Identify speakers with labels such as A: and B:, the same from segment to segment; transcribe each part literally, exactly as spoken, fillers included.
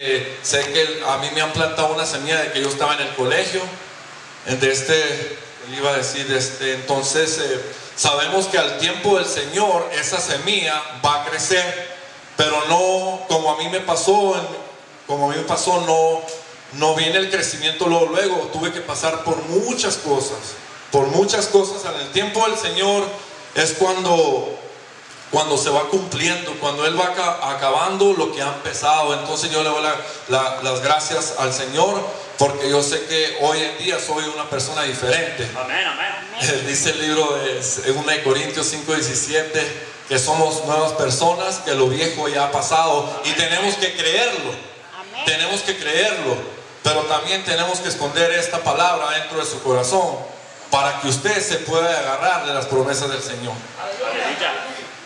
A: Eh, sé que a mí me han plantado una semilla de que yo estaba en el colegio, de este, iba a decir, de este, entonces eh, sabemos que al tiempo del Señor esa semilla va a crecer, pero no como a mí me pasó, como a mí me pasó, no, no viene el crecimiento luego, luego, tuve que pasar por muchas cosas, por muchas cosas. En el tiempo del Señor es cuando... cuando se va cumpliendo, cuando Él va acabando lo que ha empezado. Entonces yo le doy la, la, las gracias al Señor, porque yo sé que hoy en día soy una persona diferente.
B: Amén, amén.
A: Dice el libro de segunda de Corintios cinco diecisiete que somos nuevas personas, que lo viejo ya ha pasado. Amén. Y tenemos que creerlo. Amén. Tenemos que creerlo, pero también tenemos que esconder esta palabra dentro de su corazón para que usted se pueda agarrar de las promesas del Señor. Aleluya.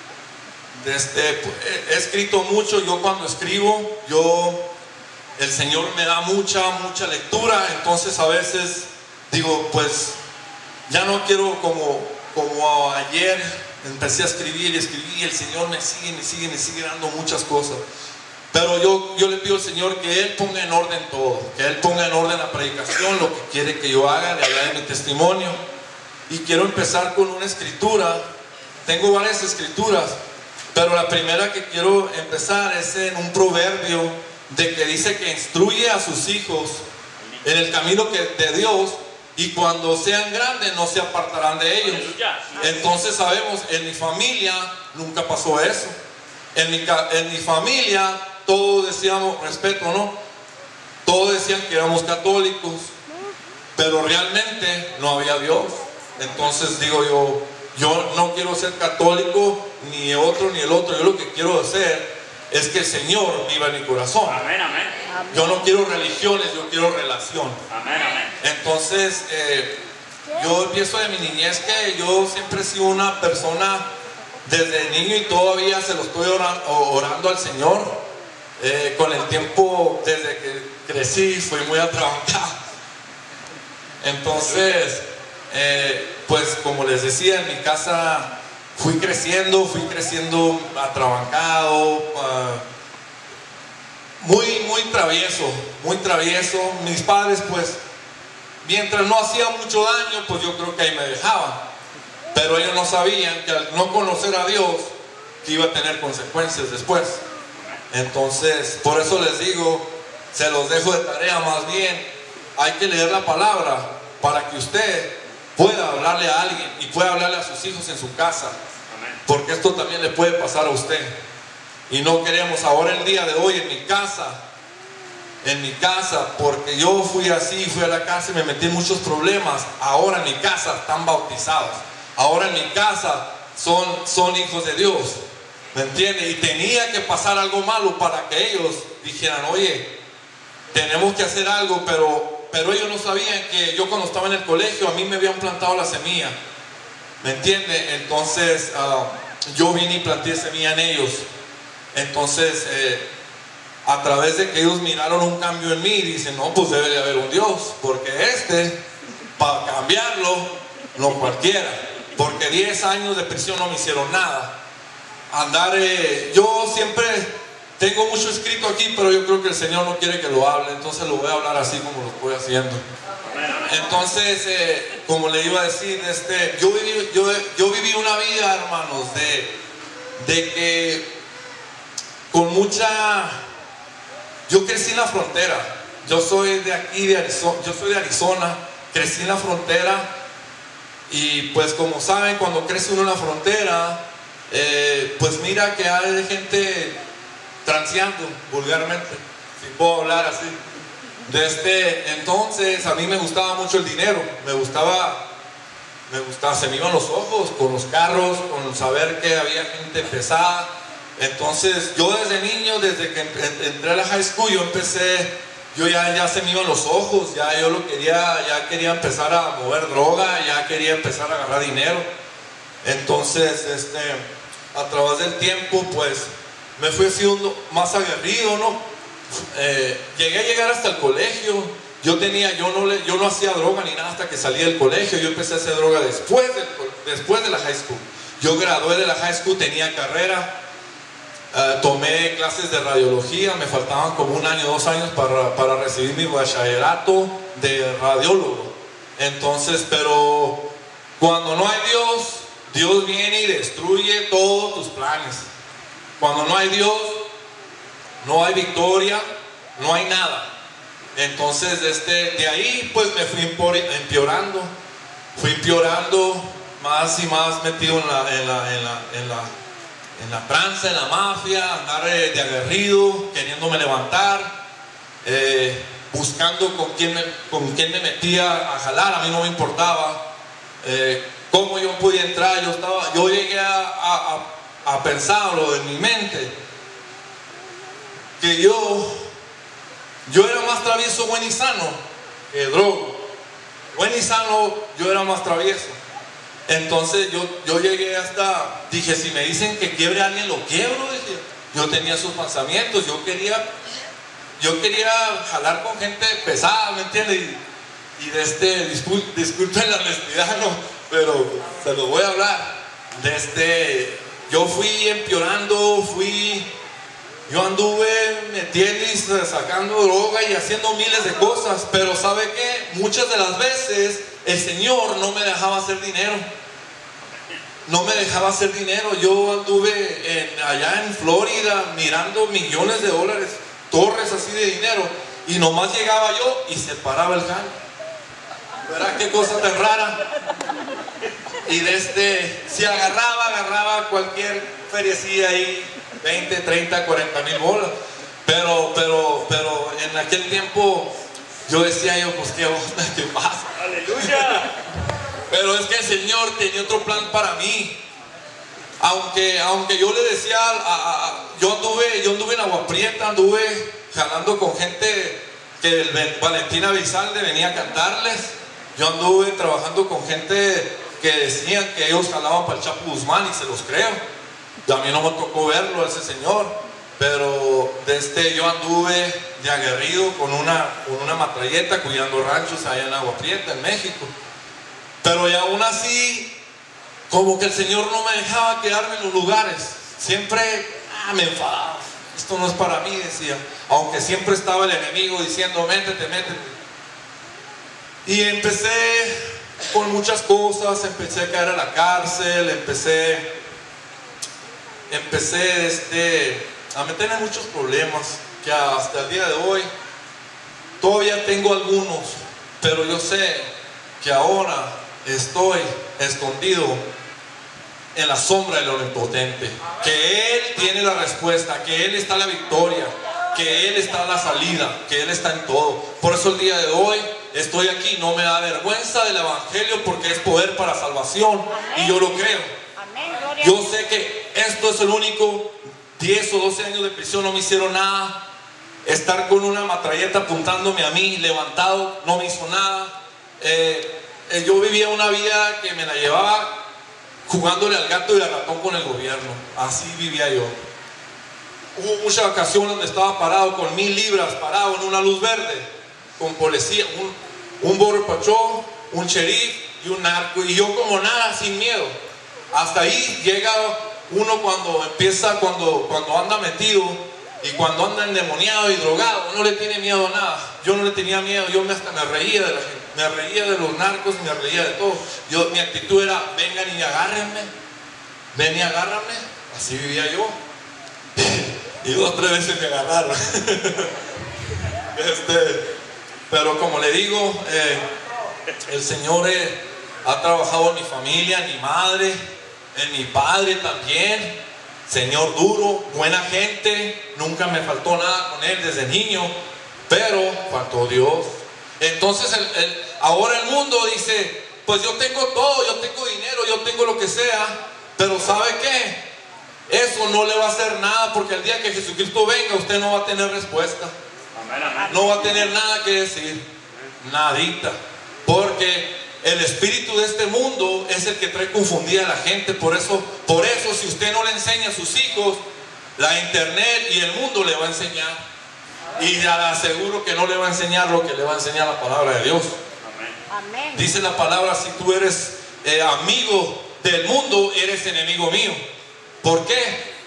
A: Este, he escrito mucho. Yo cuando escribo, yo, el Señor me da mucha, mucha lectura. Entonces a veces digo, pues ya no quiero como, como ayer empecé a escribir y escribí, y el Señor me sigue, me sigue, me sigue dando muchas cosas. Pero yo, yo le pido al Señor que Él ponga en orden todo, que Él ponga en orden la predicación, lo que quiere que yo haga, de hablar de mi testimonio. Y quiero empezar con una escritura. Tengo varias escrituras, pero la primera que quiero empezar es en un proverbio de que dice que instruye a sus hijos en el camino que, de Dios, y cuando sean grandes no se apartarán de ellos. Entonces sabemos, en mi familia nunca pasó eso. En mi, en mi familia todos decíamos respeto, ¿no? Todos decían que éramos católicos, pero realmente no había Dios. Entonces digo yo, yo no quiero ser católico, ni otro ni el otro. Yo lo que quiero hacer es que el Señor viva en mi corazón.
B: Amén, amén.
A: Yo no quiero religiones, yo quiero relación.
B: Amén, amén.
A: Entonces eh, yo empiezo de mi niñez que yo siempre he sido una persona desde niño, y todavía se lo estoy orando, orando al Señor. Eh, con el tiempo, desde que crecí, fui muy atrabancado. Entonces eh, pues como les decía, en mi casa fui creciendo, fui creciendo atrabancado, uh, muy, muy travieso, muy travieso. Mis padres, pues, mientras no hacía mucho daño, pues yo creo que ahí me dejaban. Pero ellos no sabían que al no conocer a Dios, que iba a tener consecuencias después. Entonces, por eso les digo, se los dejo de tarea más bien. Hay que leer la palabra para que usted pueda hablarle a alguien y pueda hablarle a sus hijos en su casa. Porque esto también le puede pasar a usted. Y no queremos ahora, el día de hoy, en mi casa, en mi casa, porque yo fui así, fui a la casa y me metí en muchos problemas. Ahora en mi casa están bautizados. Ahora en mi casa son, son hijos de Dios. ¿Me entiende? Y tenía que pasar algo malo para que ellos dijeran, oye, tenemos que hacer algo, pero, pero ellos no sabían que yo cuando estaba en el colegio, a mí me habían plantado la semilla. ¿Me entiende? Entonces uh, yo vine y planté semilla en ellos. Entonces eh, a través de que ellos miraron un cambio en mí, dicen, no, pues debe de haber un Dios, porque este, para cambiarlo, no cualquiera. Porque diez años de prisión no me hicieron nada. Andar, eh, yo siempre tengo mucho escrito aquí, pero yo creo que el Señor no quiere que lo hable, entonces lo voy a hablar así como lo estoy haciendo. Entonces, eh, como le iba a decir, este, yo, viví, yo, yo viví una vida, hermanos, de, de que con mucha... Yo crecí en la frontera. Yo soy de aquí, de Arizona, yo soy de Arizona, crecí en la frontera, y pues como saben, cuando crece uno en la frontera, eh, pues mira que hay gente transeando vulgarmente, si puedo hablar así. Desde entonces a mí me gustaba mucho el dinero, me gustaba, me gustaba, se me iban los ojos con los carros, con saber que había gente pesada. Entonces yo desde niño, desde que entré a la high school, yo empecé, yo ya, ya se me iban los ojos, ya yo lo quería, ya quería empezar a mover droga, ya quería empezar a agarrar dinero. Entonces, este, a través del tiempo, pues, me fui haciendo más aguerrido, ¿no? Eh, llegué a llegar hasta el colegio. Yo tenía, yo no, le, yo no hacía droga ni nada hasta que salí del colegio. Yo empecé a hacer droga después de, después de la high school. Yo gradué de la high school, tenía carrera. Uh, tomé clases de radiología, me faltaban como un año, dos años para, para recibir mi bachillerato de radiólogo. Entonces, pero cuando no hay Dios, Dios viene y destruye todos tus planes. Cuando no hay Dios, no hay victoria, no hay nada. Entonces, este, de ahí pues me fui empeorando, fui empeorando más y más metido en la, en la, en la, en la en la tranza, en la mafia, andar de, de aguerrido, queriéndome levantar, eh, buscando con quién, me, con quién me metía a jalar. A mí no me importaba eh, cómo yo podía entrar. Yo, estaba, yo llegué a, a, a pensarlo en mi mente, que yo, yo era más travieso, buen y sano, que drogo. Buen y sano, yo era más travieso. Entonces yo, yo llegué hasta, dije, si me dicen que quiebre a alguien, lo quiebro. Dije. Yo tenía esos pensamientos, yo quería, yo quería jalar con gente pesada, ¿me entiendes? Y, y de este, disculpen, disculpen la honestidad, no, pero se los voy a hablar. De este, yo fui empeorando, fui, yo anduve metiendo y sacando droga y haciendo miles de cosas, pero ¿sabe qué? Muchas de las veces el Señor no me dejaba hacer dinero. No me dejaba hacer dinero. Yo anduve en, allá en Florida mirando millones de dólares, torres así de dinero, y nomás llegaba yo y se paraba el jale. ¿Verdad? Qué cosa tan rara. Y desde, si agarraba, agarraba cualquier feriecilla ahí, veinte, treinta, cuarenta mil bolas. Pero, pero, pero en aquel tiempo yo decía yo, pues qué onda, qué pasa.
B: Aleluya.
A: Pero es que el Señor tenía otro plan para mí. Aunque, aunque yo le decía, a, a, a, yo, anduve, yo anduve en Agua Prieta, anduve jalando con gente que el Valentina Bizalde venía a cantarles. Yo anduve trabajando con gente que decían que ellos jalaban para el Chapo Guzmán, y se los creo. Y a mí no me tocó verlo a ese señor, pero desde yo anduve de aguerrido con una, con una matralleta cuidando ranchos allá en Agua Prieta, en México. Pero y aún así, como que el Señor no me dejaba quedarme en los lugares. Siempre ah, me enfadaba. Esto no es para mí, decía. Aunque siempre estaba el enemigo diciendo, métete, métete. Y empecé con muchas cosas. Empecé a caer a la cárcel. Empecé, empecé este, a meterme en muchos problemas. Que hasta el día de hoy todavía tengo algunos. Pero yo sé que ahora estoy escondido en la sombra del Omnipotente, que Él tiene la respuesta, que Él está la victoria, que Él está la salida, que Él está en todo. Por eso el día de hoy estoy aquí. No me da vergüenza del Evangelio, porque es poder para salvación. Y yo lo creo. Yo sé que esto es el único. Diez o doce años de prisión no me hicieron nada. Estar con una matralleta apuntándome a mí, levantado, no me hizo nada. eh, Yo vivía una vida que me la llevaba jugándole al gato y al ratón con el gobierno. Así vivía yo. Hubo muchas ocasiones donde estaba parado con mil libras, parado en una luz verde, con policía, un, un border patrol, un sheriff y un narco, y yo como nada, sin miedo. Hasta ahí llega uno cuando empieza, cuando, cuando anda metido y cuando anda endemoniado y drogado, no le tiene miedo a nada. Yo no le tenía miedo, yo me, hasta me reía de la gente. Me reía de los narcos, me reía de todo. Yo, mi actitud era, vengan y agárrenme. Ven y agárrame. Así vivía yo. Y dos o tres veces me agarraron. este, pero como le digo, eh, el Señor eh, ha trabajado en mi familia, en mi madre, en mi padre también. Señor duro, buena gente. Nunca me faltó nada con Él desde niño. Pero faltó Dios. Entonces el, el, ahora el mundo dice, pues yo tengo todo, yo tengo dinero, yo tengo lo que sea, pero ¿sabe qué? Eso no le va a hacer nada, porque el día que Jesucristo venga usted no va a tener respuesta. No va a tener nada que decir, nadita, porque el espíritu de este mundo es el que trae confundida a la gente. Por eso, por eso si usted no le enseña a sus hijos, la internet y el mundo le va a enseñar. Y le aseguro que no le va a enseñar lo que le va a enseñar la palabra de Dios. Amén. Dice la palabra, si tú eres eh, amigo del mundo, eres enemigo mío. ¿Por qué?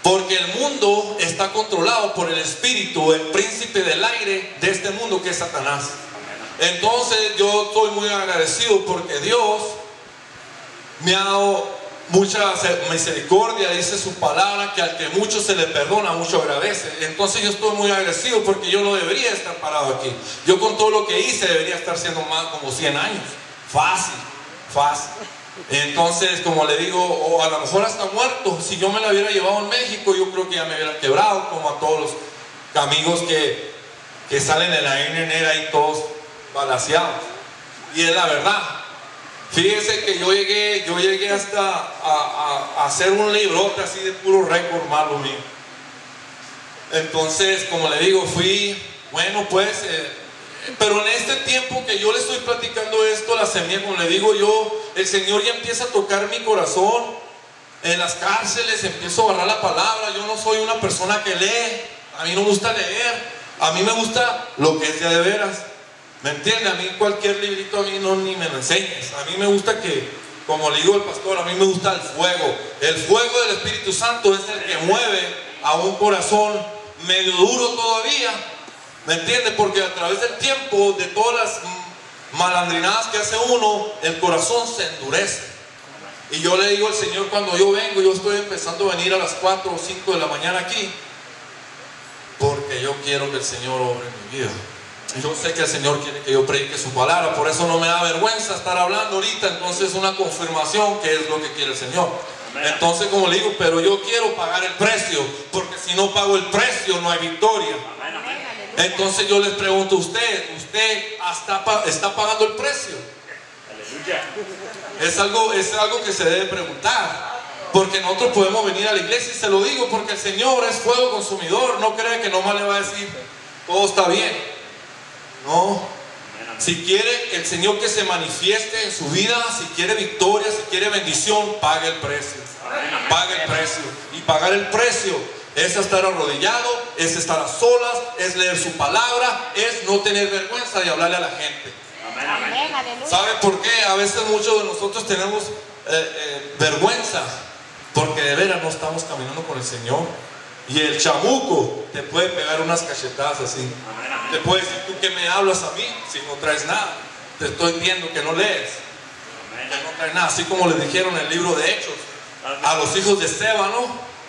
A: Porque el mundo está controlado por el espíritu, el príncipe del aire de este mundo, que es Satanás. Entonces yo estoy muy agradecido porque Dios me ha dado mucha misericordia. Dice su palabra que al que mucho se le perdona, mucho agradece. Entonces yo estoy muy agradecido porque yo no debería estar parado aquí. Yo con todo lo que hice debería estar siendo más como cien años. Fácil, fácil. Entonces, como le digo, o a lo mejor hasta muerto. Si yo me la hubiera llevado en México, yo creo que ya me hubiera quebrado, como a todos los amigos que, que salen en la N N ahí todos balaseados. Y es la verdad. Fíjese que yo llegué, yo llegué hasta a, a, a hacer un librote así de puro récord malo mío. Entonces, como le digo, fui, bueno pues, eh, pero en este tiempo que yo le estoy platicando esto, la semilla, como le digo yo, el Señor ya empieza a tocar mi corazón. En las cárceles empiezo a agarrar la palabra. Yo no soy una persona que lee, a mí no me gusta leer, a mí me gusta lo que es de, de veras. ¿Me entiende? A mí cualquier librito a mí no ni me lo enseñes. A mí me gusta que, como le digo al pastor, a mí me gusta el fuego. El fuego del Espíritu Santo es el que mueve a un corazón medio duro todavía. ¿Me entiende? Porque a través del tiempo, de todas las malandrinadas que hace uno, el corazón se endurece. Y yo le digo al Señor, cuando yo vengo, yo estoy empezando a venir a las cuatro o cinco de la mañana aquí, porque yo quiero que el Señor obre en mi vida. Yo sé que el Señor quiere que yo predique su palabra, por eso no me da vergüenza estar hablando ahorita. Entonces es una confirmación que es lo que quiere el Señor. Entonces, como le digo, pero yo quiero pagar el precio, porque si no pago el precio no hay victoria. Entonces yo les pregunto a usted, ¿usted está, está pagando el precio? Es algo, es algo que se debe preguntar. Porque nosotros podemos venir a la iglesia, y se lo digo porque el Señor es fuego consumidor. No cree que nomás le va a decir todo está bien. No, si quiere el Señor que se manifieste en su vida, si quiere victoria, si quiere bendición, pague el precio. Pague el precio. Y pagar el precio es estar arrodillado, es estar a solas, es leer su palabra, es no tener vergüenza de hablarle a la gente. ¿Sabe por qué? A veces muchos de nosotros tenemos eh, eh, vergüenza, porque de veras no estamos caminando con el Señor. Y el chamuco te puede pegar unas cachetadas así. Te puede decir, ¿tú qué me hablas a mí si no traes nada? Te estoy viendo que no lees, que no traes nada. Así como les dijeron en el libro de Hechos a los hijos de Estébano,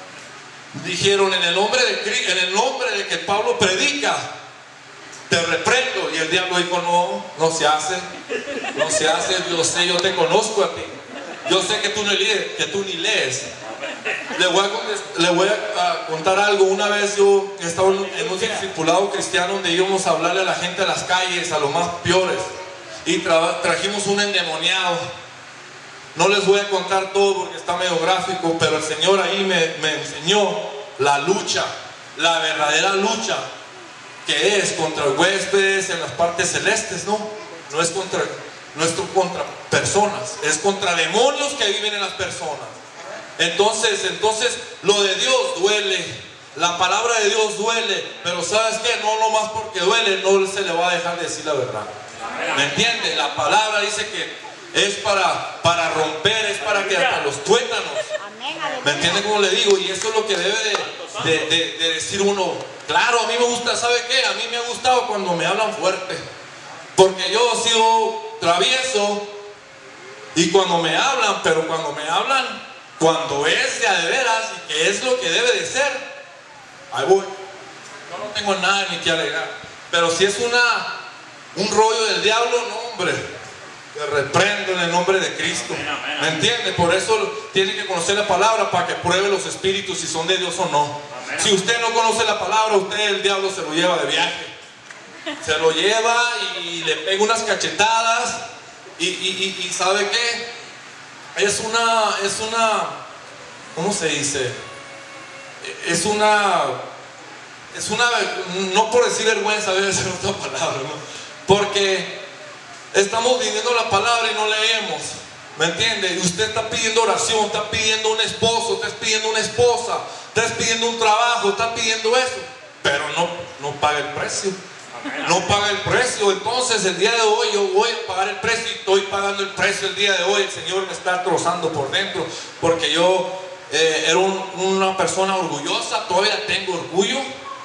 A: dijeron en el nombre de, en el nombre de que Pablo predica, te reprendo. Y el diablo dijo, no, no se hace, no se hace. Yo sé, yo te conozco a ti. Yo sé que tú, no lees, que tú ni lees. Le voy, a, le voy a contar algo. Una vez yo estaba en un discipulado cristiano donde íbamos a hablarle a la gente a las calles, a los más peores, y tra trajimos un endemoniado. No les voy a contar todo porque está medio gráfico, pero el Señor ahí me, me enseñó la lucha, la verdadera lucha, que es contra huéspedes en las partes celestes. No, no es contra, no es contra personas, es contra demonios que viven en las personas. Entonces, entonces lo de Dios duele, la palabra de Dios duele, pero ¿sabes qué? No nomás porque duele, no se le va a dejar de decir la verdad. ¿Me entiende? La palabra dice que es para, para romper, es para que hasta los tuétanos. ¿Me entiende cómo le digo? Y eso es lo que debe de, de, de, de decir uno. Claro, a mí me gusta, ¿sabe qué? A mí me ha gustado cuando me hablan fuerte, porque yo he sido travieso, y cuando me hablan, pero cuando me hablan cuando es de a de veras y que es lo que debe de ser, ahí voy. Yo no tengo nada ni que alegar. Pero si es una un rollo del diablo, no, hombre, te reprendo en el nombre de Cristo. ¿Me entiende? Por eso tiene que conocer la palabra, para que pruebe los espíritus si son de Dios o no. Si usted no conoce la palabra, usted, el diablo se lo lleva de viaje. Se lo lleva y le pega unas cachetadas. Y, y, y, y ¿sabe qué? Es una, es una, ¿cómo se dice? Es una, es una, no por decir vergüenza, debe ser otra palabra, ¿no? Porque estamos viviendo la palabra y no leemos, ¿me entiende? Y usted está pidiendo oración, está pidiendo un esposo, está pidiendo una esposa, está pidiendo un trabajo, está pidiendo eso, pero no, no paga el precio. No paga el precio. Entonces el día de hoy yo voy a pagar el precio, y estoy pagando el precio el día de hoy. El Señor me está trozando por dentro, porque yo eh, era un, una persona orgullosa, todavía tengo orgullo.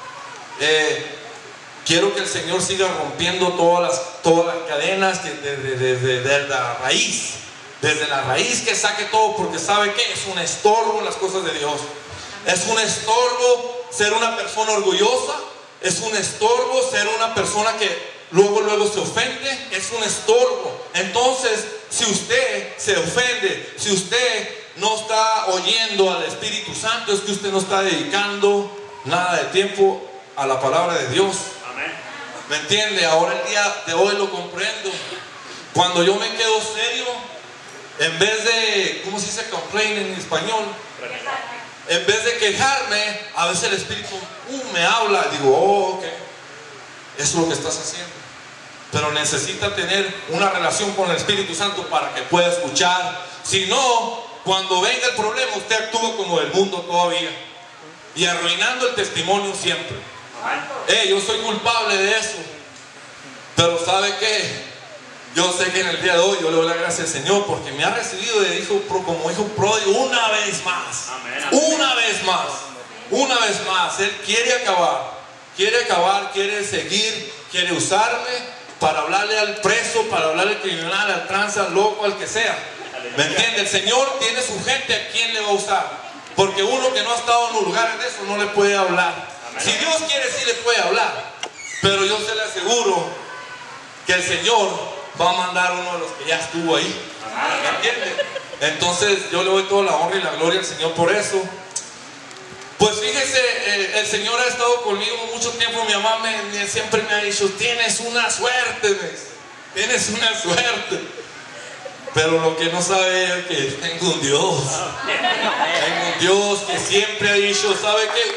A: Eh, quiero que el Señor siga rompiendo todas las, todas las cadenas que desde de, de, de, de la raíz, desde la raíz que saque todo, porque sabe que es un estorbo en las cosas de Dios. Es un estorbo ser una persona orgullosa, es un estorbo ser una persona que luego luego se ofende, es un estorbo. Entonces, si usted se ofende, si usted no está oyendo al Espíritu Santo, es que usted no está dedicando nada de tiempo a la palabra de Dios.
B: Amén.
A: ¿Me entiende? Ahora el día de hoy lo comprendo. Cuando yo me quedo serio, en vez de, ¿cómo se dice complain en español? En vez de quejarme, a veces el Espíritu uh, me habla. Digo, oh, ok, eso es lo que estás haciendo. Pero necesita tener una relación con el Espíritu Santo para que pueda escuchar. Si no, cuando venga el problema, usted actúa como del mundo todavía y arruinando el testimonio siempre. Eh, yo soy culpable de eso. Pero ¿sabe qué? Yo sé que en el día de hoy yo le doy la gracia al Señor porque me ha recibido de hijo, como hijo pródigo una vez más.
B: Amén, amén.
A: Una vez más. Una vez más. Él quiere acabar. Quiere acabar, quiere seguir, quiere usarme para hablarle al preso, para hablarle al criminal, al trans, al loco, al que sea. ¿Me entiende? El Señor tiene su gente a quien le va a usar. Porque uno que no ha estado en un lugar de eso no le puede hablar. Si Dios quiere, sí le puede hablar. Pero yo se le aseguro que el Señor va a mandar uno de los que ya estuvo ahí. ¿Me entiende? Entonces yo le doy toda la honra y la gloria al Señor por eso. Pues fíjese, eh, el Señor ha estado conmigo mucho tiempo. Mi mamá me, me, siempre me ha dicho, tienes una suerte, me dice, tienes una suerte. Pero lo que no sabe es que tengo un Dios. Tengo un Dios que siempre ha dicho, ¿sabe qué?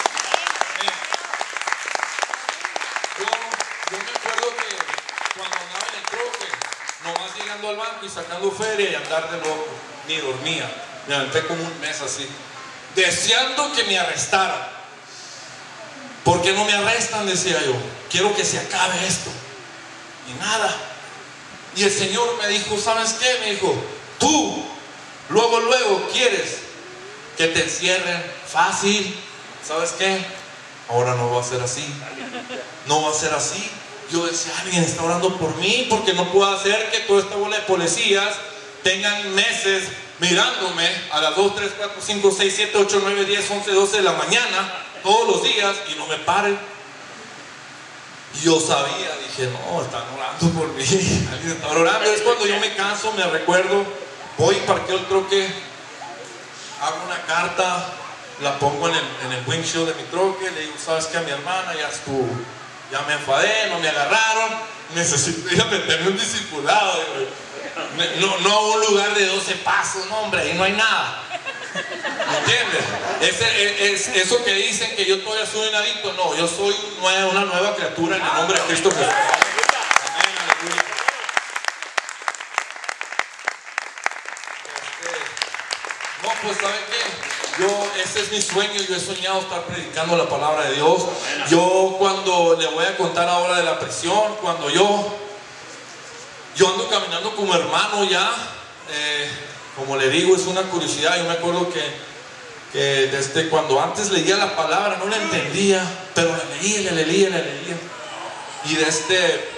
A: Yo, yo me acuerdo que cuando andaba en el troque, nomás llegando al banco y sacando feria y andar de loco, ni dormía. Me aventé como un mes así, deseando que me arrestaran. ¿Por qué no me arrestan? Decía yo. Quiero que se acabe esto. Y nada. Y el Señor me dijo, ¿sabes qué? Me dijo, tú luego, luego quieres que te encierren fácil. ¿Sabes qué? Ahora no va a ser así. No va a ser así. Yo decía, alguien está orando por mí, porque no puedo hacer que toda esta bola de policías tengan meses mirándome a las dos, tres, cuatro, cinco, seis, siete, ocho, nueve, diez, once, doce de la mañana, todos los días, y no me paren. Y yo sabía, dije, no, están orando por mí, alguien está orando. Es cuando yo me canso, me recuerdo, voy, parqueo el troque, hago una carta, la pongo en el, en el windshield de mi troque, le digo, ¿sabes qué? A mi hermana ya estuvo, ya me enfadé, no me agarraron, necesito ir a meterme un discipulado. No, no a un lugar de doce pasos, no, hombre, ahí no hay nada. ¿Me entiendes? Ese, es, es, eso que dicen que yo todavía soy un adicto, no, yo soy una, una nueva criatura en el nombre de Cristo Jesús. Amén, aleluya. Este, no, pues ¿saben qué? Yo, ese es mi sueño, yo he soñado estar predicando la palabra de Dios. Yo cuando le voy a contar ahora de la prisión, cuando yo Yo ando caminando como hermano ya, eh, como le digo, es una curiosidad. Yo me acuerdo que, que desde cuando antes leía la palabra no la entendía, pero la leía, la leía, la leía. Y desde,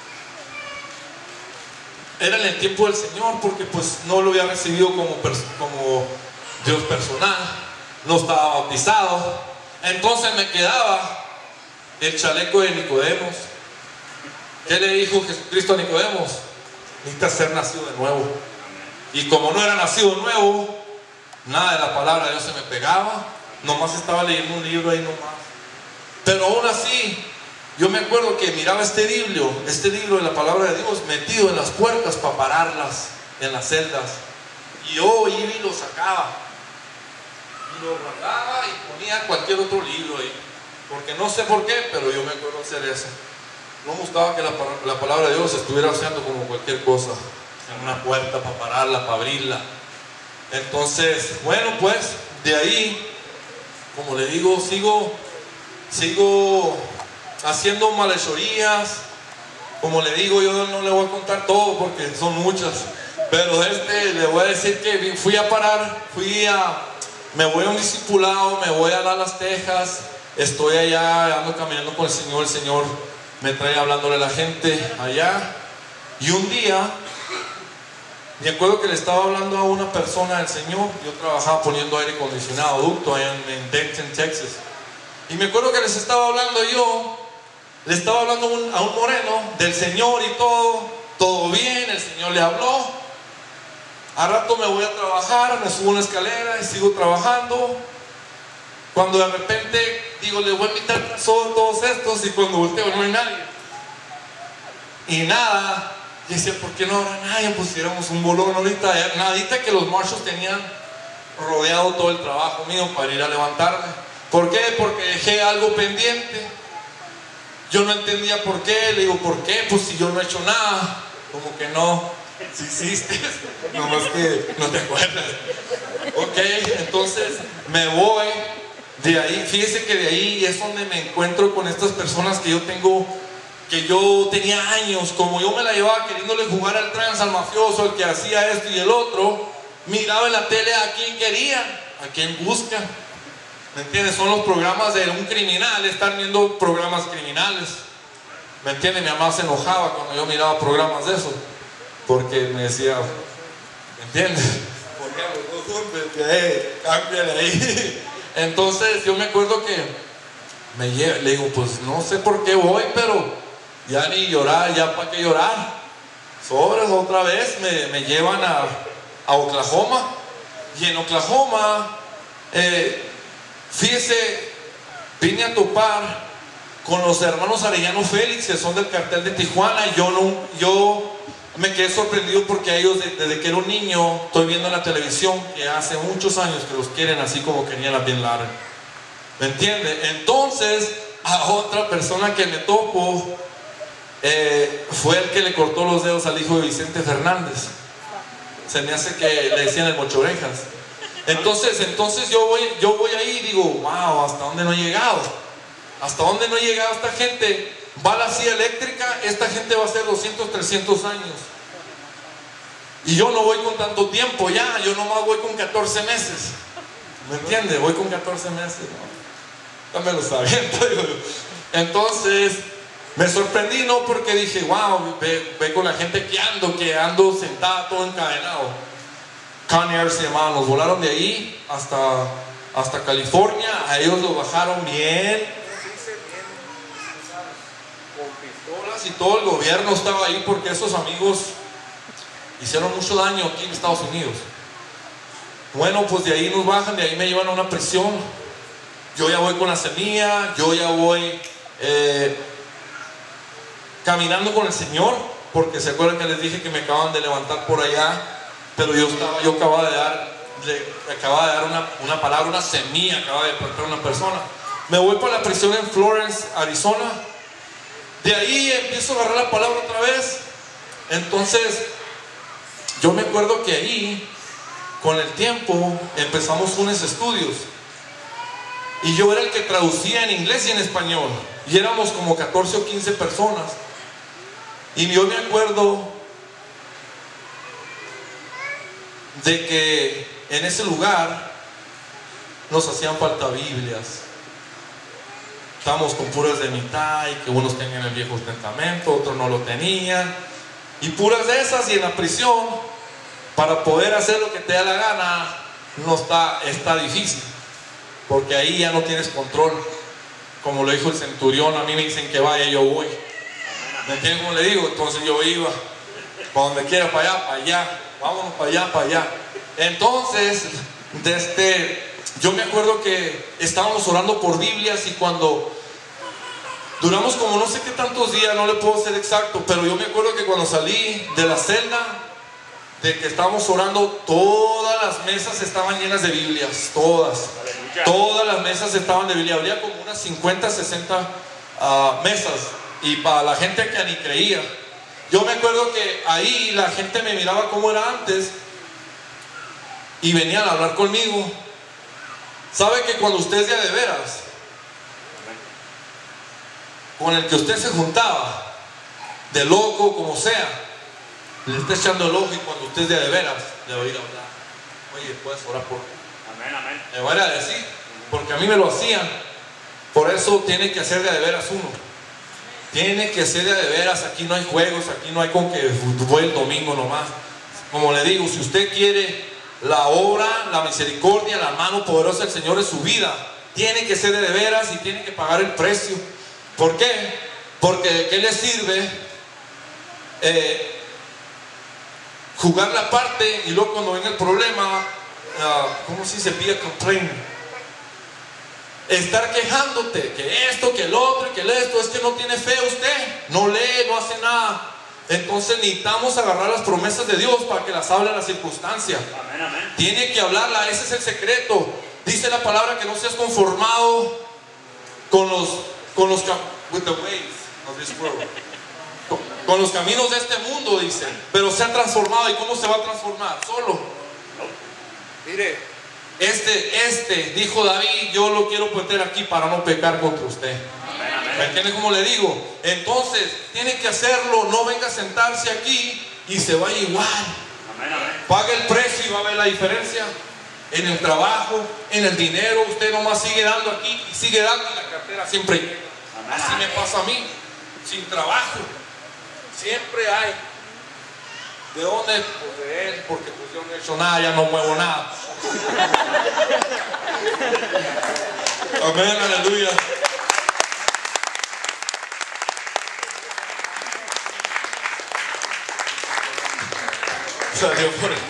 A: era en el tiempo del Señor, porque pues no lo había recibido como, como Dios personal, no estaba bautizado. Entonces me quedaba el chaleco de Nicodemos. ¿Qué le dijo Jesucristo a Nicodemos? Necesitas ser nacido de nuevo. Y como no era nacido de nuevo, nada de la palabra de Dios se me pegaba. Nomás estaba leyendo un libro ahí nomás. Pero aún así, yo me acuerdo que miraba este libro, este libro de la palabra de Dios, metido en las puertas para pararlas en las celdas. Y yo iba y lo sacaba. Y lo guardaba y ponía cualquier otro libro ahí. Porque no sé por qué, pero yo me acuerdo hacer eso. No me gustaba que la, la palabra de Dios estuviera haciendo como cualquier cosa, en una puerta para pararla, para abrirla. Entonces, bueno, pues de ahí, como le digo, sigo, sigo haciendo malhechorías. Como le digo, yo no le voy a contar todo porque son muchas, pero este le voy a decir que fui a parar, fui a, me voy a un discipulado, me voy a Dallas, Texas, estoy allá, ando caminando con el Señor, el Señor me trae hablándole a la gente allá, y un día, me acuerdo que le estaba hablando a una persona del Señor. Yo trabajaba poniendo aire acondicionado, ducto allá en, en Denton, Texas, y me acuerdo que les estaba hablando yo, le estaba hablando un, a un moreno del Señor y todo, todo bien, el Señor le habló. A rato me voy a trabajar, me subo una escalera y sigo trabajando. Cuando de repente digo, le voy a invitar a todos estos, y cuando volteo no hay nadie. Y nada, y decía, ¿por qué no habrá nadie? Pusiéramos un bolón ahorita, nadita que los Marshalls tenían rodeado todo el trabajo mío para ir a levantarme. ¿Por qué? Porque dejé algo pendiente. Yo no entendía por qué, le digo, ¿por qué? Pues si yo no he hecho nada. Como que no, si hiciste, nomás que no te acuerdas. Ok, entonces me voy de ahí. Fíjese que de ahí es donde me encuentro con estas personas que yo tengo, que yo tenía años, como yo me la llevaba queriéndole jugar al trans, al mafioso, al que hacía esto y el otro. Miraba en la tele a quien quería, a quien busca. ¿Me entiendes? Son los programas de un criminal, estar viendo programas criminales. ¿Me entiendes? Mi mamá se enojaba cuando yo miraba programas de eso, porque me decía, ¿me entiendes? Eh, cámbiale ahí. Entonces yo me acuerdo que me llevo, le digo, pues no sé por qué voy, pero ya ni llorar, ya para qué llorar. Sobres otra vez, me, me llevan a, a Oklahoma, y en Oklahoma, eh, fíjese, vine a topar con los hermanos Arellano Félix, que son del cartel de Tijuana. Yo, no, yo me quedé sorprendido porque a ellos, desde que era un niño, estoy viendo en la televisión que hace muchos años que los quieren así como querían a Bin Laden. ¿Me entiende? Entonces, a otra persona que me topo, eh, fue el que le cortó los dedos al hijo de Vicente Fernández. Se me hace que le decían el mocho orejas. Entonces, entonces yo voy, yo voy ahí y digo, wow, ¿hasta dónde no he llegado? ¿Hasta dónde no he llegado esta gente? Va a la silla eléctrica, esta gente va a ser doscientos, trescientos años. Y yo no voy con tanto tiempo ya, yo nomás voy con catorce meses. ¿Me entiende? Voy con catorce meses, ¿no? Ya me lo sabiendo, digo. Entonces, me sorprendí, ¿no? Porque dije, wow, ve, ve con la gente que ando, que ando sentada todo encadenado. Conair se llamaba, nos volaron de ahí hasta, hasta California. A ellos los bajaron bien, con pistolas, y todo el gobierno estaba ahí porque esos amigos hicieron mucho daño aquí en Estados Unidos. Bueno, pues de ahí nos bajan, de ahí me llevan a una prisión. Yo ya voy con la semilla, yo ya voy eh, caminando con el Señor, porque se acuerdan que les dije que me acaban de levantar por allá. Pero yo, estaba, yo acababa de dar, le, acababa de dar una, una palabra, una semilla, acababa de plantar una persona. Me voy para la prisión en Florence, Arizona. De ahí empiezo a agarrar la palabra otra vez. Entonces, yo me acuerdo que ahí, con el tiempo, empezamos unos estudios. Y yo era el que traducía en inglés y en español. Y éramos como catorce o quince personas. Y yo me acuerdo de que en ese lugar nos hacían falta Biblias. Estábamos con puras de mitad, y que unos tenían el Viejo Testamento, otros no lo tenían, y puras de esas. Y en la prisión, para poder hacer lo que te da la gana, no está, está difícil, porque ahí ya no tienes control. Como lo dijo el centurión, a mí me dicen que vaya, yo voy. ¿Me entienden cómo le digo? Entonces yo iba, para donde quiera, para allá, para allá. Vámonos para allá, para allá. Entonces, desde, yo me acuerdo que estábamos orando por Biblias, y cuando duramos como no sé qué tantos días, no le puedo ser exacto, pero yo me acuerdo que cuando salí de la celda, de que estábamos orando, todas las mesas estaban llenas de Biblias, todas. Todas las mesas estaban de Biblia. Había como unas cincuenta, sesenta uh, mesas, y para la gente que ni creía. Yo me acuerdo que ahí la gente me miraba como era antes, y venían a hablar conmigo. ¿Sabe que cuando usted es de veras, con el que usted se juntaba, de loco como sea, le está echando el ojo, y cuando usted es de veras, le va a ir a hablar? Oye, ¿puedes orar por mí?
B: Amén, amén.
A: Me voy a decir, porque a mí me lo hacían. Por eso tiene que hacer de, de veras uno. Tiene que ser de, de veras. Aquí no hay juegos, aquí no hay con que fue el domingo nomás. Como le digo, si usted quiere la obra, la misericordia, la mano poderosa del Señor en su vida, tiene que ser de, de veras y tiene que pagar el precio. ¿Por qué? Porque ¿de qué le sirve eh, jugar la parte y luego cuando venga el problema, uh, ¿cómo se dice? Be a complaint. Estar quejándote que esto, que el otro, que el esto, es que no tiene fe usted, no lee, no hace nada. Entonces necesitamos agarrar las promesas de Dios para que las hable en las circunstancias.
B: Amén, amén.
A: Tiene que hablarla, ese es el secreto. Dice la palabra que no seas conformado con los, con los, with the ways of this world. Con, con los caminos de este mundo, dice. Pero se ha transformado. ¿Y cómo se va a transformar? Solo. Mire, este, este, dijo David, yo lo quiero meter aquí para no pecar contra usted. ¿Me entiende cómo le digo? Entonces, tiene que hacerlo, no venga a sentarse aquí y se vaya igual.
B: Amén, amén.
A: Pague el precio y va a ver la diferencia. En el trabajo, en el dinero, usted nomás sigue dando aquí y sigue dando y la cartera siempre llega. Así me pasa a mí, sin trabajo. Siempre hay. ¿De dónde? Pues de él, porque pues yo no he hecho nada, ya no muevo nada. Amén, aleluya. Salió por el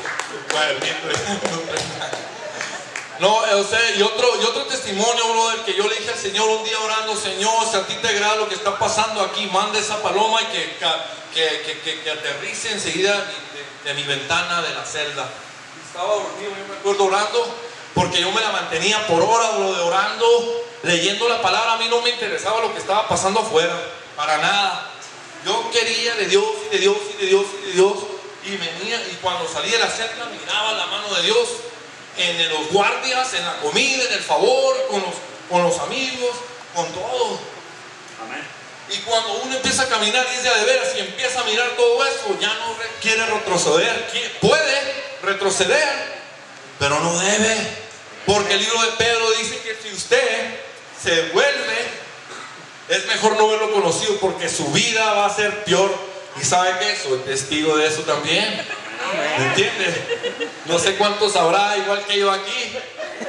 A: no, o sea, y otro, y otro testimonio, brother, que yo le dije al Señor un día orando: Señor, si a ti te agrada lo que está pasando aquí, manda esa paloma y que, que, que, que, que aterrice enseguida de, de, de mi ventana de la celda. Y estaba dormido, yo me acuerdo orando, porque yo me la mantenía por horas, brother, orando, leyendo la palabra. A mí no me interesaba lo que estaba pasando afuera, para nada. Yo quería de Dios y de Dios y de Dios y de Dios. Y venía, y cuando salí de la celda miraba la mano de Dios en los guardias, en la comida, en el favor, con los, con los amigos, con todo.
B: Amén.
A: Y cuando uno empieza a caminar y es de veras y empieza a mirar todo eso, ya no re- quiere retroceder. Puede retroceder, pero no debe. Porque el libro de Pedro dice que si usted se vuelve, es mejor no verlo conocido, porque su vida va a ser peor. ¿Y sabe qué? Soy testigo de eso también. ¿Me entiende? No sé cuántos habrá, igual que yo aquí.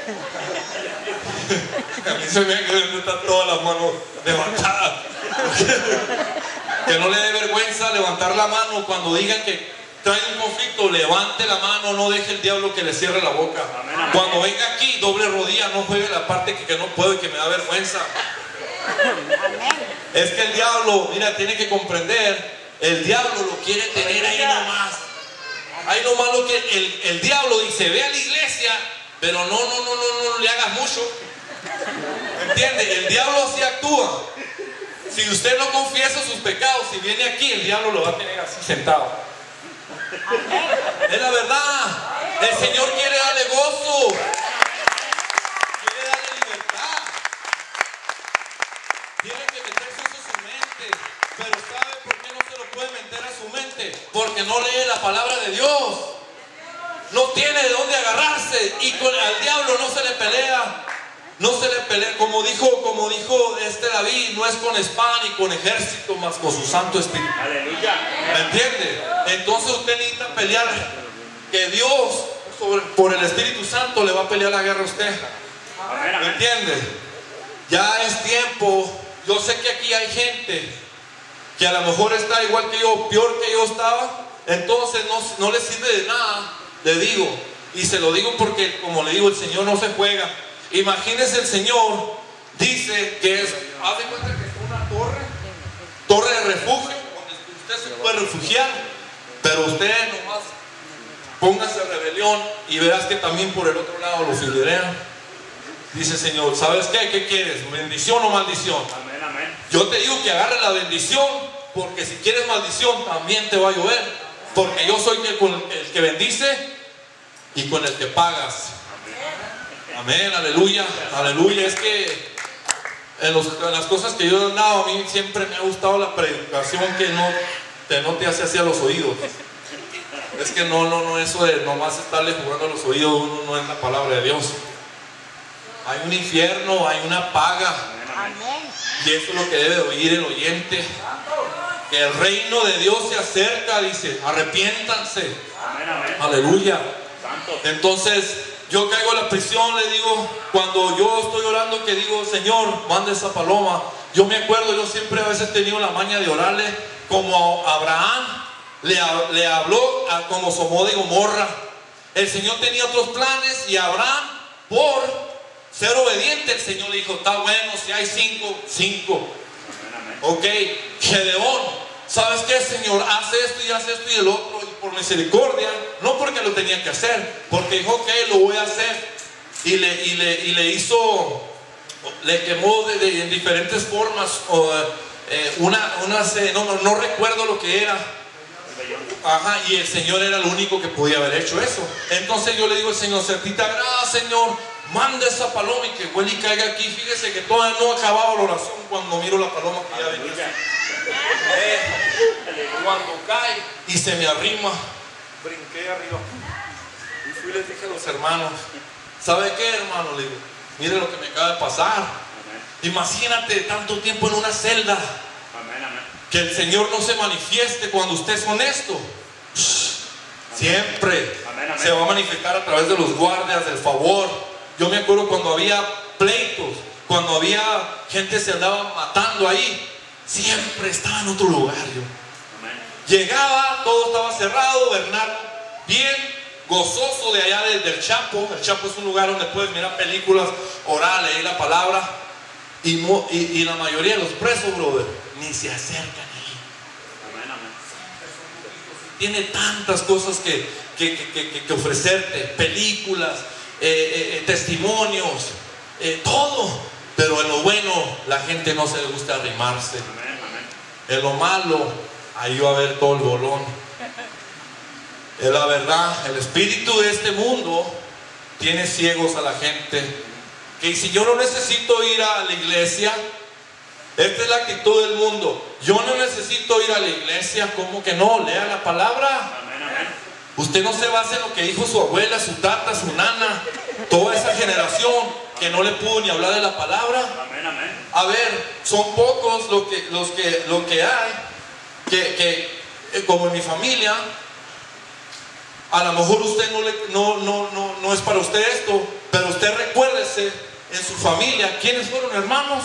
A: A mí se me ha quedado, están todas las manos levantadas. Que no le dé vergüenza levantar la mano cuando digan que trae un conflicto. Levante la mano, no deje el diablo que le cierre la boca. Cuando venga aquí, doble rodilla, no juegue la parte que, que no puedo y que me da vergüenza. Es que el diablo, mira, tiene que comprender. El diablo lo quiere tener ahí nomás. Ahí nomás lo que el, el diablo dice: ve a la iglesia, pero no, no, no, no, no le hagas mucho. ¿Entiende? El diablo así actúa. Si usted no confiesa sus pecados, si viene aquí, el diablo lo va a tener así sentado. Es la verdad. El Señor quiere darle gozo, quiere darle libertad. Tiene que meterse eso en su mente. Pero ¿sabe por qué no se lo puede meter a su mente? Porque no lee la palabra de Dios. No tiene de dónde agarrarse. Y con al diablo no se le pelea. No se le pelea. Como dijo, como dijo este David, no es con espada ni con ejército, más con su Santo Espíritu.
B: Aleluya.
A: ¿Me entiende? Entonces usted necesita pelear. Que Dios, sobre, por el Espíritu Santo, le va a pelear la guerra a usted.
B: Amén,
A: ¿Me
B: amén.
A: entiende? Ya es tiempo. Yo sé que aquí hay gente que a lo mejor está igual que yo, peor que yo estaba. Entonces no, no le sirve de nada, le digo. Y se lo digo porque, como le digo, el Señor no se juega. Imagínese, el Señor dice que es, haz de cuenta que es una torre, torre de refugio, donde usted se puede refugiar. Pero usted nomás póngase en rebelión y verás que también por el otro lado lo filirean. Dice el Señor: ¿sabes qué? ¿Qué quieres? ¿Bendición o maldición?
B: Amén, amén.
A: Yo te digo que agarre la bendición, porque si quieres maldición también te va a llover. Porque yo soy el, el que bendice y con el que pagas. Amén, aleluya, aleluya. Es que en, los, en las cosas que yo he dado, a mí siempre me ha gustado la predicación que no te, no te hace hacia los oídos. Es que no, no, no, eso de nomás estarle jugando a los oídos uno no es la palabra de Dios. hay un infierno, hay una paga.
C: Amén.
A: Y eso es lo que debe oír el oyente. Que el reino de Dios se acerca, dice, arrepiéntanse.
B: Amén, amén.
A: Aleluya.
B: Santo.
A: Entonces, yo caigo en la prisión, le digo, cuando yo estoy orando, que digo, Señor, manda esa paloma. Yo me acuerdo, yo siempre a veces he tenido la maña de orarle, como a Abraham le, le habló a como Sodoma y Gomorra. El Señor tenía otros planes y Abraham, por ser obediente, el Señor le dijo, está bueno, si hay cinco, cinco.
B: Amén, amén.
A: Ok, Gedeón, ¿sabes qué, Señor? Hace esto y hace esto y el otro, y por misericordia, no porque lo tenía que hacer, porque dijo, ok, lo voy a hacer. Y le, y le, y le hizo, le quemó de, de, en diferentes formas, o, eh, una, unas, eh, no, no, no recuerdo lo que era. Ajá, y el Señor era el único que podía haber hecho eso. Entonces yo le digo al Señor, si a ti te agrada, Señor, manda esa paloma y que huele y caiga aquí. Fíjese que todavía no acababa la oración cuando miro la paloma que ya venía. Eh, cuando cae y se me arrima, brinqué arriba y fui y les dije a los hermanos, ¿sabe qué, hermano? Le digo, mire lo que me acaba de pasar.
B: Amén.
A: Imagínate tanto tiempo en una celda,
B: Amén, amén.
A: que el Señor no se manifieste cuando usted es honesto. Siempre
B: Amén, amén.
A: se va a manifestar a través de los guardias del favor. Yo me acuerdo cuando había pleitos, cuando había gente se andaba matando ahí, siempre estaba en otro lugar yo.
B: Amén.
A: Llegaba, todo estaba cerrado, Bernardo, bien gozoso de allá del, del Chapo. El Chapo es un lugar donde puedes mirar películas, orar, leer la palabra. Y, no, y, y la mayoría de los presos, brother, ni se acercan ahí.
B: Amén, amén.
A: Tiene tantas cosas que, que, que, que, que ofrecerte, películas, eh, eh, testimonios, eh, todo. Pero en lo bueno, la gente no se le gusta arrimarse.
B: Amén, amén.
A: En lo malo, ahí va a haber todo el bolón. Es la verdad, el espíritu de este mundo tiene ciegos a la gente. Que si yo no necesito ir a la iglesia, esta es la actitud del mundo. Yo no necesito ir a la iglesia, ¿cómo que no? Lea la palabra.
B: Amén, amén.
A: Usted no se basa en lo que dijo su abuela, su tata, su nana, toda esa generación que no le pudo ni hablar de la palabra.
B: Amén, amén.
A: A ver, son pocos los que, los que, lo que hay, que, que eh, como en mi familia, a lo mejor usted no, le, no, no, no, no es para usted esto, pero usted recuérdese en su familia, ¿quiénes fueron hermanos?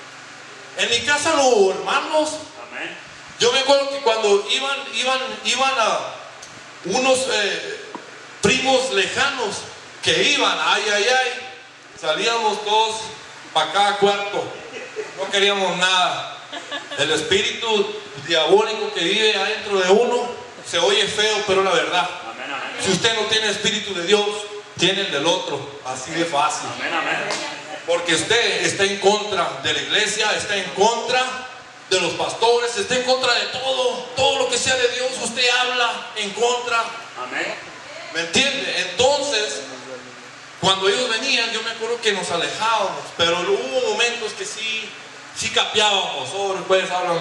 A: En mi casa no hubo hermanos.
B: Amén.
A: Yo me acuerdo que cuando iban, iban, iban a unos eh, primos lejanos que iban, ay, ay, ay, salíamos todos para cada cuarto, no queríamos nada. El espíritu diabólico que vive adentro de uno se oye feo, pero la verdad.
B: Amén, amén.
A: Si usted no tiene espíritu de Dios, tiene el del otro, así de fácil.
B: Amén, amén.
A: Porque usted está en contra de la iglesia, está en contra de los pastores, está en contra de todo, todo lo que sea de Dios, usted habla en contra.
B: Amén.
A: ¿Me entiende? Entonces, cuando ellos venían, yo me acuerdo que nos alejábamos, pero hubo momentos que sí, sí capeábamos. Oh, pues háblame.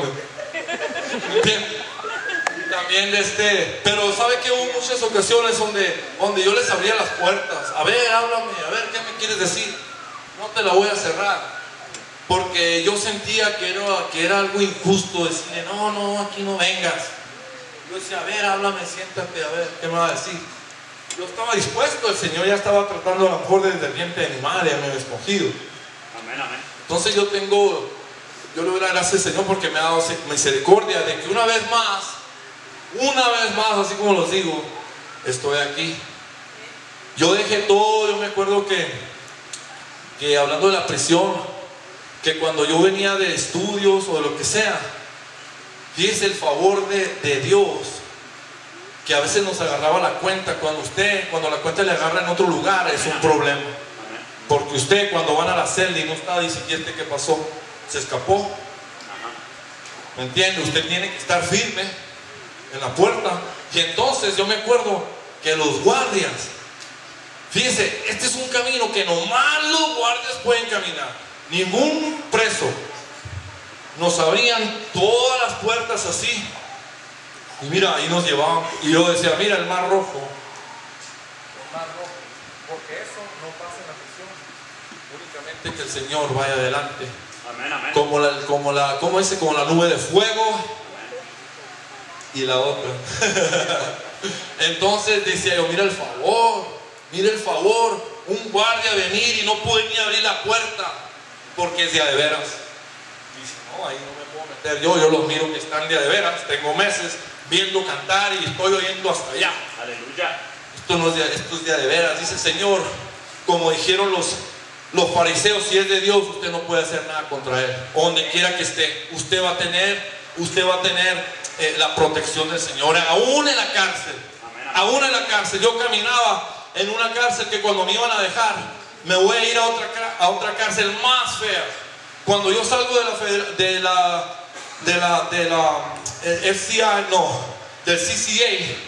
A: ¿Me entiende? Y también de este, pero sabe que hubo muchas ocasiones donde, donde yo les abría las puertas. A ver, háblame, a ver, ¿qué me quieres decir? No te la voy a cerrar. Porque yo sentía que era, que era algo injusto decirle, no, no, aquí no vengas. Yo decía, a ver, háblame, siéntate, a ver, ¿qué me va a decir? Yo estaba dispuesto, el Señor ya estaba tratando a lo mejor desde el vientre de mi madre, ya me había escogido.
B: Amén, amén.
A: Entonces yo tengo, yo le doy la gracia al Señor porque me ha dado misericordia de que una vez más, una vez más, así como los digo, estoy aquí. Yo dejé todo, yo me acuerdo que, que hablando de la prisión, que cuando yo venía de estudios o de lo que sea, fíjese el favor de, de Dios, que a veces nos agarraba la cuenta. Cuando usted, cuando la cuenta le agarra en otro lugar, es un problema.
B: Amén.
A: Porque usted cuando van a la celda y no está, dice, ¿y este qué pasó? Se escapó.
B: Ajá.
A: ¿Me entiende? Usted tiene que estar firme en la puerta. Y entonces yo me acuerdo que los guardias, fíjese, este es un camino que nomás los guardias pueden caminar. Ningún preso. Nos abrían todas las puertas así. Y mira, ahí nos llevaban. Y yo decía, mira el mar rojo. El mar rojo. Porque eso no pasa en la prisión. Únicamente que el Señor vaya adelante.
B: Amén, amén.
A: Como la, como la, ¿cómo dice? Como la nube de fuego
B: Amén.
A: y la otra. Entonces decía yo, mira el favor, mira el favor, un guardia venir y no pude ni abrir la puerta porque es de a de veras. Dice, no, ahí no me puedo meter yo, yo los miro que están de a de veras, tengo meses viendo cantar y estoy oyendo hasta allá.
B: Aleluya.
A: Esto no es de, esto es de a de veras, dice el Señor, como dijeron los, los fariseos, si es de Dios, usted no puede hacer nada contra él, o donde quiera que esté, usted va a tener, usted va a tener Eh, la protección del Señor, aún en la cárcel.
B: Amén, amén.
A: Aún en la cárcel. Yo caminaba en una cárcel que cuando me iban a dejar, me voy a ir a otra, a otra cárcel más fea. Cuando yo salgo de la de la de la, de la eh, F C I, no, del C C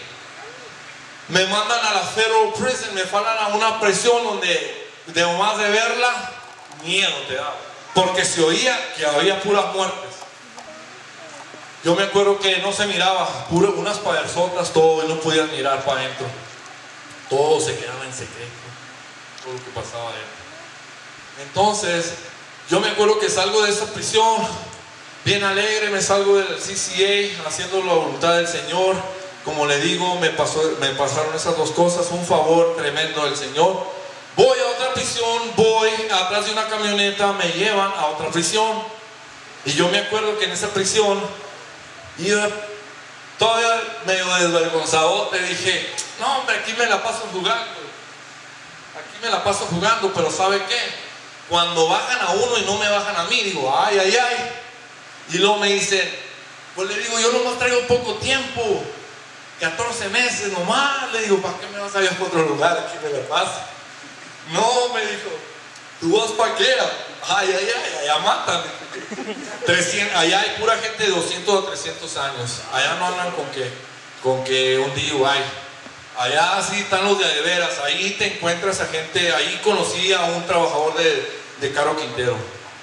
A: A, me mandan a la Federal Prison, me falan a una prisión donde de más de verla, miedo te da, porque se oía que había puras muertes. Yo me acuerdo que no se miraba, puro, unas paderzotas, todo, y no podían mirar para adentro. Todo se quedaba en secreto, todo lo que pasaba adentro. Entonces, yo me acuerdo que salgo de esa prisión, bien alegre, me salgo del C C A, haciendo la voluntad del Señor. Como le digo, me, pasó, me pasaron esas dos cosas, un favor tremendo del Señor. Voy a otra prisión, voy atrás de una camioneta, me llevan a otra prisión. Y yo me acuerdo que en esa prisión, y yo todavía medio desvergonzado, te dije, no hombre, aquí me la paso jugando, aquí me la paso jugando, pero ¿sabe qué? Cuando bajan a uno y no me bajan a mí, digo, ay, ay, ay, y luego me dicen, pues le digo, yo nomás traigo poco tiempo, catorce meses nomás, le digo, ¿para qué me vas a ir a otro lugar? Aquí me la paso. No, me dijo, ¿tú vas para qué? Ay, ay, ay, allá matan. trescientos, allá hay pura gente de doscientos a trescientos años. Allá no andan con que, con que un D U I. Allá sí están los de a de veras. Ahí te encuentras a gente. Ahí conocí a un trabajador de, de Caro Quintero,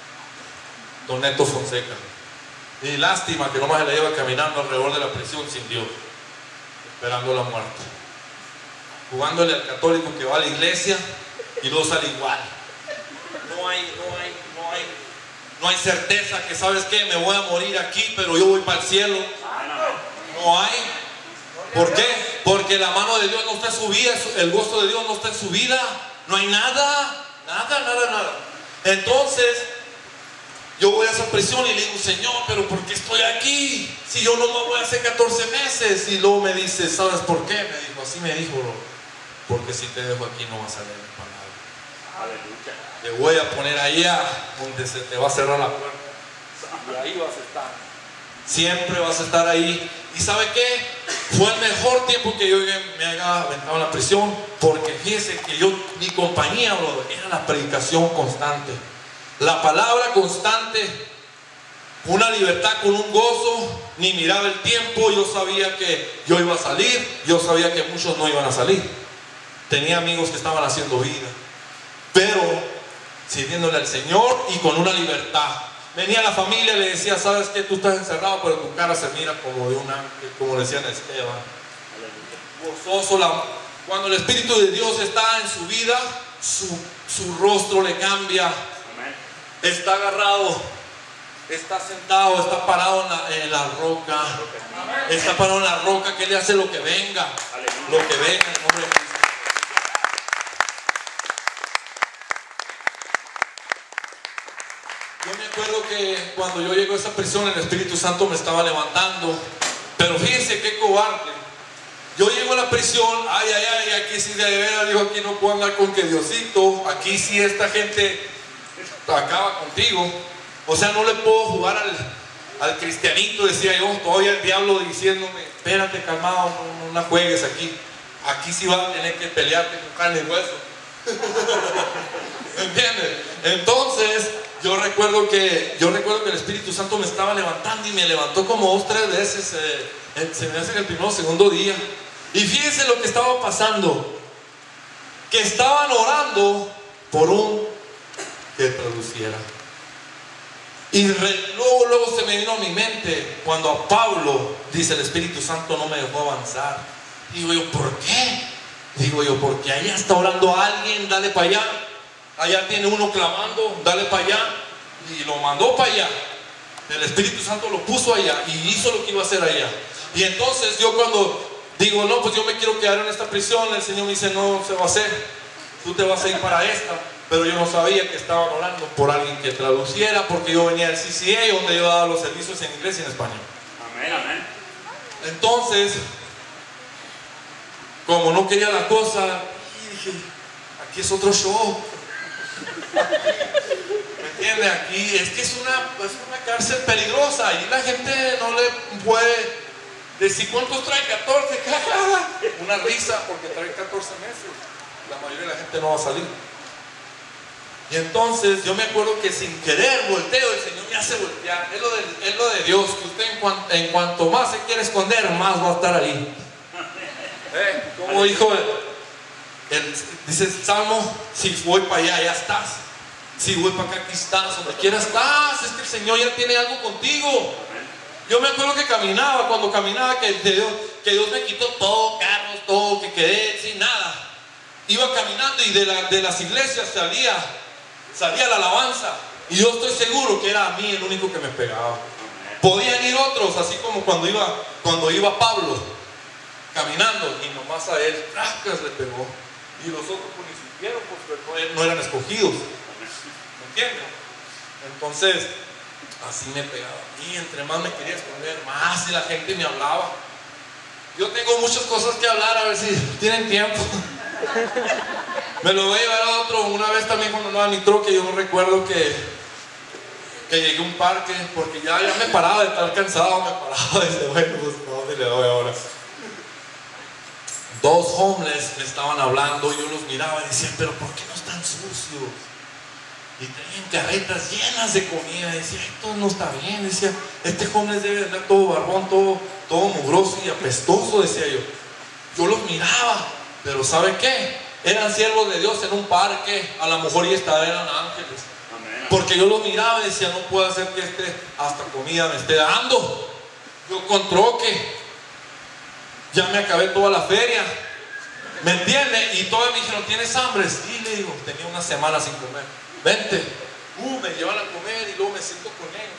A: Don Neto Fonseca. Y lástima que nomás se la lleva caminando alrededor de la prisión sin Dios, esperando la muerte, jugándole al católico que va a la iglesia y luego sale igual. No hay, no hay, no hay, no hay certeza que, ¿sabes qué? Me voy a morir aquí, pero yo voy para el cielo. No hay. ¿Por qué? Porque la mano de Dios no está en su vida, el gozo de Dios no está en su vida. No hay nada, nada, nada, nada. Entonces, yo voy a esa prisión y le digo, Señor, pero ¿por qué estoy aquí? Si yo no me voy a hacer catorce meses. Y luego me dice, ¿sabes por qué? Me dijo, así me dijo, porque si te dejo aquí no vas a leer para nada.
B: Aleluya.
A: Te voy a poner allá donde se te va a cerrar la puerta. Y ahí vas a estar. Siempre vas a estar ahí. ¿Y sabe qué? Fue el mejor tiempo que yo me haya aventado en la prisión. Porque fíjese que yo, mi compañía, bro, era la predicación constante. La palabra constante. Una libertad con un gozo. Ni miraba el tiempo. Yo sabía que yo iba a salir. Yo sabía que muchos no iban a salir. Tenía amigos que estaban haciendo vida. Pero sirviéndole al Señor y con una libertad. Venía la familia y le decía, ¿sabes qué? Tú estás encerrado, pero tu cara se mira como de un ángel, como decían a Esteban. Gozoso. La, cuando el Espíritu de Dios está en su vida, su, su rostro le cambia.
B: Amén.
A: Está agarrado, está sentado, está parado en la, en la roca. Está parado en la roca, que Él hace lo que venga.
B: Aleluya.
A: Lo que venga en nombre de Cristo. Yo me acuerdo que cuando yo llego a esa prisión, el Espíritu Santo me estaba levantando. Pero fíjense qué cobarde. Yo llego a la prisión, ay, ay, ay, aquí sí de veras, digo, aquí no puedo andar con que Diosito, aquí sí esta gente acaba contigo. O sea, no le puedo jugar al, al cristianito, decía yo, todavía el diablo diciéndome, espérate, calmado, no, no la juegues aquí. Aquí sí vas a tener que pelearte con carne y hueso. ¿Entiendes? Entonces, yo recuerdo que yo recuerdo que el Espíritu Santo me estaba levantando y me levantó como dos, tres veces. Eh, se me hace en el primer o segundo día. Y fíjense lo que estaba pasando. Que estaban orando por un que traduciera. Y re, luego, luego se me vino a mi mente cuando a Pablo dice el Espíritu Santo no me dejó avanzar. Digo yo, ¿por qué? Digo yo, porque allá está orando a alguien, dale para allá. allá tiene uno clamando, dale para allá. Y lo mandó para allá. El Espíritu Santo lo puso allá y hizo lo que iba a hacer allá. Y entonces yo cuando digo, no, pues yo me quiero quedar en esta prisión, el Señor me dice, no se va a hacer, tú te vas a ir para esta. Pero yo no sabía que estaban orando por alguien que traduciera, porque yo venía del C C A, donde yo daba los servicios en inglés y en español.
B: Amén, amén.
A: Entonces, como no quería la cosa, dije, aquí es otro show. ¿Me entiende? Aquí es que es una, es una cárcel peligrosa y la gente no le puede decir cuántos trae, catorce, una risa porque trae catorce meses. La mayoría de la gente no va a salir. Y entonces yo me acuerdo que sin querer volteo, el Señor me hace voltear. Es lo de, es lo de Dios, que usted en cuanto, en cuanto más se quiere esconder, más va a estar ahí. ¿Eh? Como dijo el, el, dice el Salmo, si voy para allá, ya estás. Si voy para acá, aquí estás. Donde quieras estás. Es que el Señor ya tiene algo contigo. Yo me acuerdo que caminaba, cuando caminaba, que Dios, que Dios me quitó todo, carros, todo, que quedé sin nada. Iba caminando y de, la, de las iglesias salía, salía la alabanza. Y yo estoy seguro que era a mí el único que me pegaba. Podían ir otros, así como cuando iba, cuando iba Pablo caminando y nomás a él, tracas, le pegó. Y los otros pues ni supieron, pues no eran escogidos. ¿Me entiendes? Entonces, así me pegaba. Y entre más me quería esconder, más y la gente me hablaba. Yo tengo muchas cosas que hablar, a ver si tienen tiempo. Me lo voy a llevar a otro. Una vez también cuando andaba en mi troque, yo recuerdo que, que llegué a un parque, porque ya, ya me paraba de estar cansado, me paraba desde, bueno, pues ¿a dónde le doy ahora? Dos homeless me estaban hablando, yo los miraba y decía, pero ¿por qué no están sucios? Y tenían carretas llenas de comida. Y decía, esto no está bien. Decía, este homeless debe de andar todo barbón, todo, todo mugroso y apestoso, decía yo. Yo los miraba, pero ¿sabe qué? Eran siervos de Dios en un parque. A lo mejor ya estaban, eran ángeles. Amén. Porque yo los miraba y decía, no puedo hacer que este hasta comida me esté dando. Yo con troque ya me acabé toda la feria, ¿me entiende? Y todos me dijeron, ¿tienes hambre? Sí, le digo, tenía una semana sin comer. Vente. Uh, me llevan a comer y luego me siento con ellos.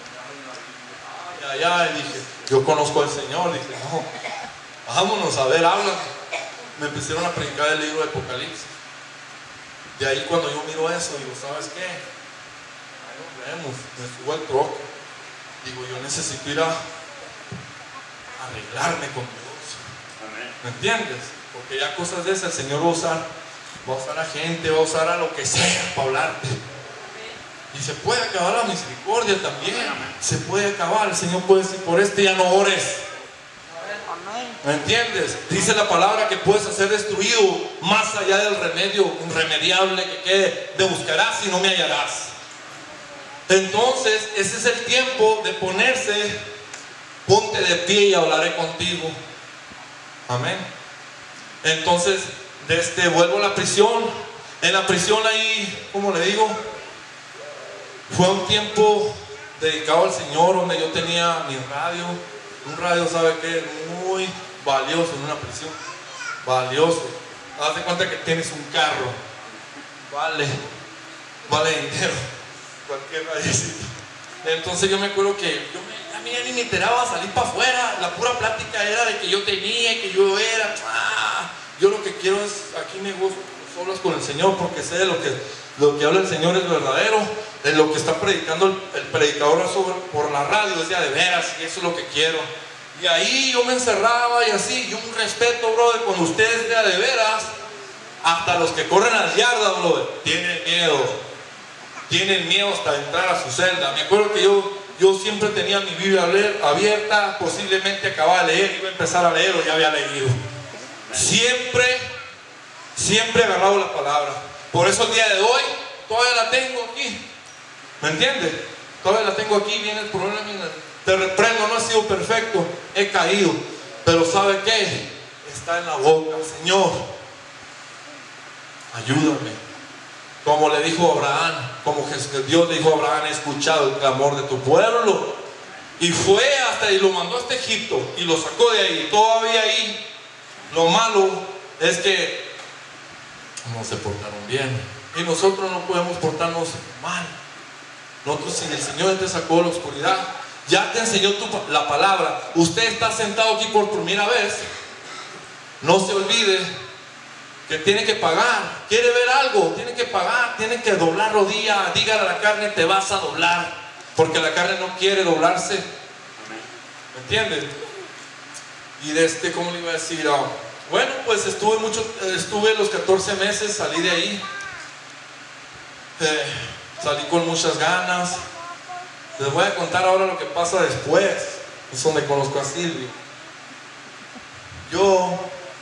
A: Ay, ay, ay, dije, yo conozco al Señor. Dije, no, vámonos a ver, habla. Me empezaron a predicar el libro de Apocalipsis. De ahí cuando yo miro eso, digo, ¿sabes qué? Ahí nos vemos, me subo al troque. Digo, yo necesito ir a arreglarme con Dios. ¿Me entiendes? Porque ya cosas de esas el Señor va a usar, va a usar a gente, va a usar a lo que sea para hablarte. Y se puede acabar la misericordia también. Se puede acabar. El Señor puede decir, por este ya no ores. ¿Me entiendes? Dice la palabra que puedes ser destruido más allá del remedio irremediable que quede. Te buscarás y no me hallarás. Entonces, ese es el tiempo de ponerse. Ponte de pie y hablaré contigo. Amén. Entonces, desde vuelvo a la prisión. En la prisión ahí, como le digo, fue un tiempo dedicado al Señor, donde yo tenía mi radio. Un radio, ¿sabe qué? Muy valioso en una prisión. Valioso. Haz de cuenta que tienes un carro. Vale. Vale dinero. Cualquier radiocito. Entonces yo me acuerdo que yo me, a mí ya ni me enteraba salir para afuera. La pura plática era de que yo tenía, que yo era. ¡Ah! Yo lo que quiero es, aquí me gozo solos con el Señor, porque sé de lo que, lo que habla el Señor es verdadero. De lo que está predicando el, el predicador sobre, por la radio, decía de veras, y eso es lo que quiero. Y ahí yo me encerraba y así, y un respeto, brother, cuando ustedes vean de veras, hasta los que corren a las yardas, brother, tienen miedo. Tienen miedo hasta entrar a su celda. Me acuerdo que yo, yo siempre tenía mi Biblia abierta, posiblemente acababa de leer, iba a empezar a leer o ya había leído. Siempre, siempre he agarrado la palabra. Por eso el día de hoy, todavía la tengo aquí. ¿Me entiendes? Todavía la tengo aquí, viene el problema. Te reprendo, no he sido perfecto, he caído. Pero ¿sabe qué? Está en la boca, Señor, ayúdame. Como le dijo a Abraham, como Dios le dijo a Abraham, he escuchado el clamor de tu pueblo. Y fue hasta y lo mandó hasta Egipto y lo sacó de ahí. Todavía ahí, lo malo es que no se portaron bien. Y nosotros no podemos portarnos mal. Nosotros, si el Señor te sacó de la oscuridad, ya te enseñó tu, la palabra. Usted está sentado aquí por primera vez. No se olvide que tiene que pagar. Quiere ver algo, tiene que pagar, tiene que doblar rodilla. Dígale a la carne, te vas a doblar, porque la carne no quiere doblarse. ¿Me entiendes? Y de este, ¿cómo le iba a decir? Oh, bueno, pues estuve mucho, estuve los catorce meses, salí de ahí. Eh, salí con muchas ganas. Les voy a contar ahora lo que pasa después. Es donde conozco a Silvio. Yo,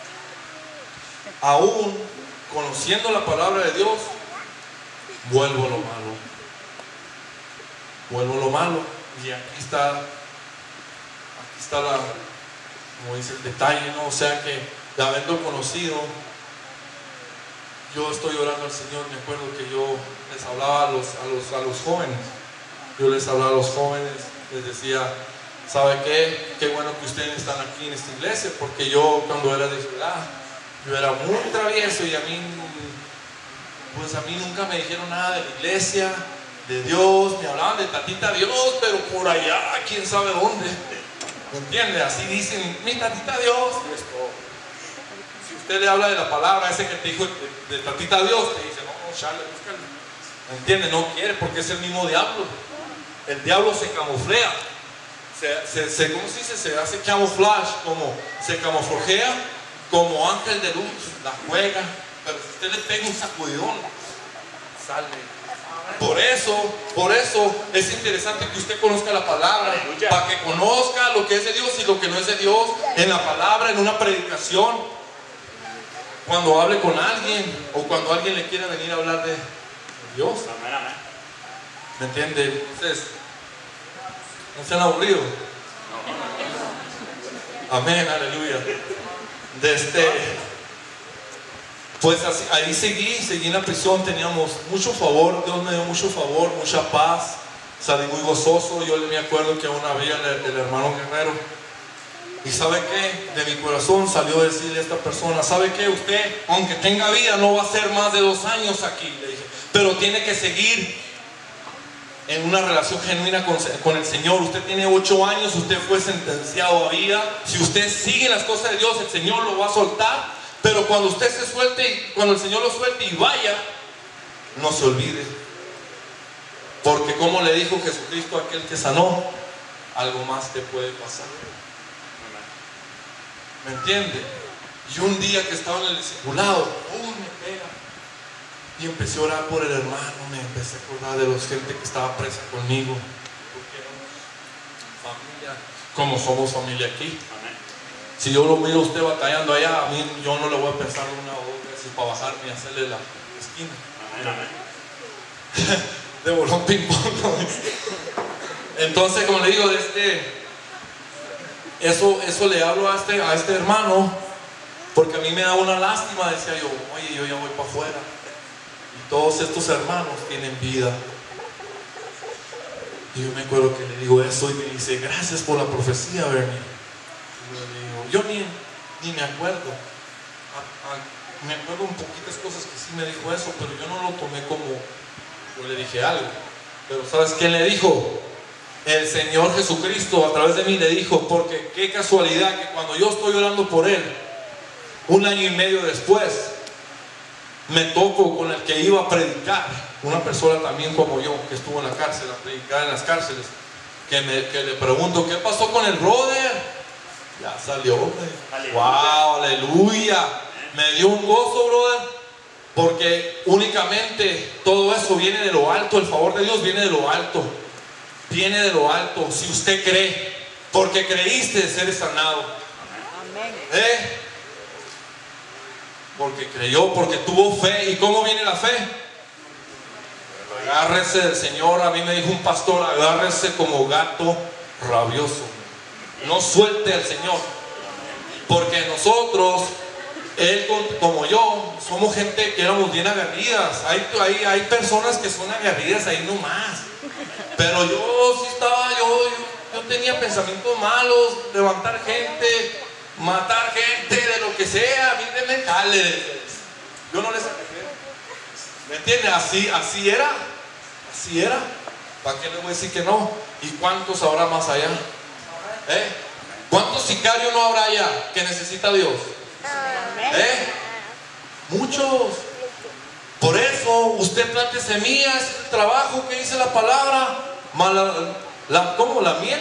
A: aún conociendo la palabra de Dios, vuelvo a lo malo. Vuelvo a lo malo. Y aquí está, aquí está la, como dice el detalle, ¿no? O sea que, de haberlo conocido, yo estoy orando al Señor. Me acuerdo que yo les hablaba a los, a los, a los jóvenes. Yo les hablaba a los jóvenes, les decía, ¿sabe qué? Qué bueno que ustedes están aquí en esta iglesia, porque yo cuando era de ciudad, yo era muy travieso y a mí, pues a mí nunca me dijeron nada de la iglesia, de Dios, me hablaban de tatita Dios, pero por allá, quién sabe dónde. ¿Me entiende? Así dicen, mi tatita Dios, y es todo. Si usted le habla de la palabra, ese que te dijo de, de tatita Dios, te dice, no, no, chale, búscalo. ¿Me entiende? No quiere porque es el mismo diablo. El diablo se camuflea, se, se, se, ¿cómo se dice? Se hace camuflaje, como se camuflajea como ángel de luz, la juega, pero si usted le pega un sacudidón, sale. Por eso, por eso es interesante que usted conozca la palabra, aleluya, para que conozca lo que es de Dios y lo que no es de Dios, en la palabra, en una predicación, cuando hable con alguien, o cuando alguien le quiera venir a hablar de Dios. ¿Me entiende? Entonces, ¿no se han aburrido? Amén, aleluya. Desde, pues así, ahí seguí, seguí en la prisión, teníamos mucho favor, Dios me dio mucho favor, mucha paz, salí muy gozoso. Yo me acuerdo que aún había el, el hermano Guerrero, y ¿sabe qué? De mi corazón salió a decirle a esta persona, ¿sabe qué? Usted, aunque tenga vida, no va a ser más de dos años aquí, le dije, pero tiene que seguir en una relación genuina con, con el Señor. Usted tiene ocho años, usted fue sentenciado a vida. Si usted sigue las cosas de Dios, el Señor lo va a soltar. Pero cuando usted se suelte, cuando el Señor lo suelte y vaya, no se olvide. Porque como le dijo Jesucristo a aquel que sanó, algo más te puede pasar. ¿Me entiende? Y un día que estaba en el discipulado, ¡pum! Me pega. Y empecé a orar por el hermano, me empecé a acordar de la gente que estaba presa conmigo, porque éramos familia, como somos familia aquí. Amén. Si yo lo miro a usted batallando allá, a mí yo no le voy a pensar una o dos veces para bajarme y hacerle la esquina. Amén, amén. De bolón ping pong, ¿no? Entonces, como le digo, de este, eso, eso le hablo a este, a este hermano, porque a mí me da una lástima. Decía yo, oye, yo ya voy para afuera. Todos estos hermanos tienen vida. Y yo me acuerdo que le digo eso y me dice, gracias por la profecía, Bernie. Y yo le digo, yo ni, ni me acuerdo. A, a, me acuerdo un poquitas cosas que sí me dijo eso, pero yo no lo tomé como yo le dije algo. Pero ¿sabes quién le dijo? El Señor Jesucristo a través de mí le dijo, porque qué casualidad que cuando yo estoy orando por Él, un año y medio después, me toco con el que iba a predicar, una persona también como yo, que estuvo en la cárcel, a predicar en las cárceles, que, me, que le pregunto, ¿qué pasó con el brother? Ya salió, aleluya. Wow, aleluya, me dio un gozo, brother, porque únicamente todo eso viene de lo alto, el favor de Dios viene de lo alto, viene de lo alto, si usted cree, porque creíste ser sanado. Amén. ¿Eh? Porque creyó, porque tuvo fe. ¿Y cómo viene la fe? Agárrese del Señor. A mí me dijo un pastor, agárrese como gato rabioso, no suelte al Señor, porque nosotros, él como yo, somos gente que éramos bien aguerridas. Hay, hay, hay personas que son aguerridas ahí nomás, pero yo sí estaba, yo, yo, yo tenía pensamientos malos, levantar gente, matar gente, de lo que sea. A mí de me jale. Yo no les saqué. ¿Me entiende? Así, así era. Así era. ¿Para qué le voy a decir que no? ¿Y cuántos habrá más allá? ¿Eh? ¿Cuántos sicarios no habrá allá que necesita Dios? ¿Eh? Muchos. Por eso usted plante semillas, el trabajo que dice la palabra, mala, la, ¿cómo? La miel.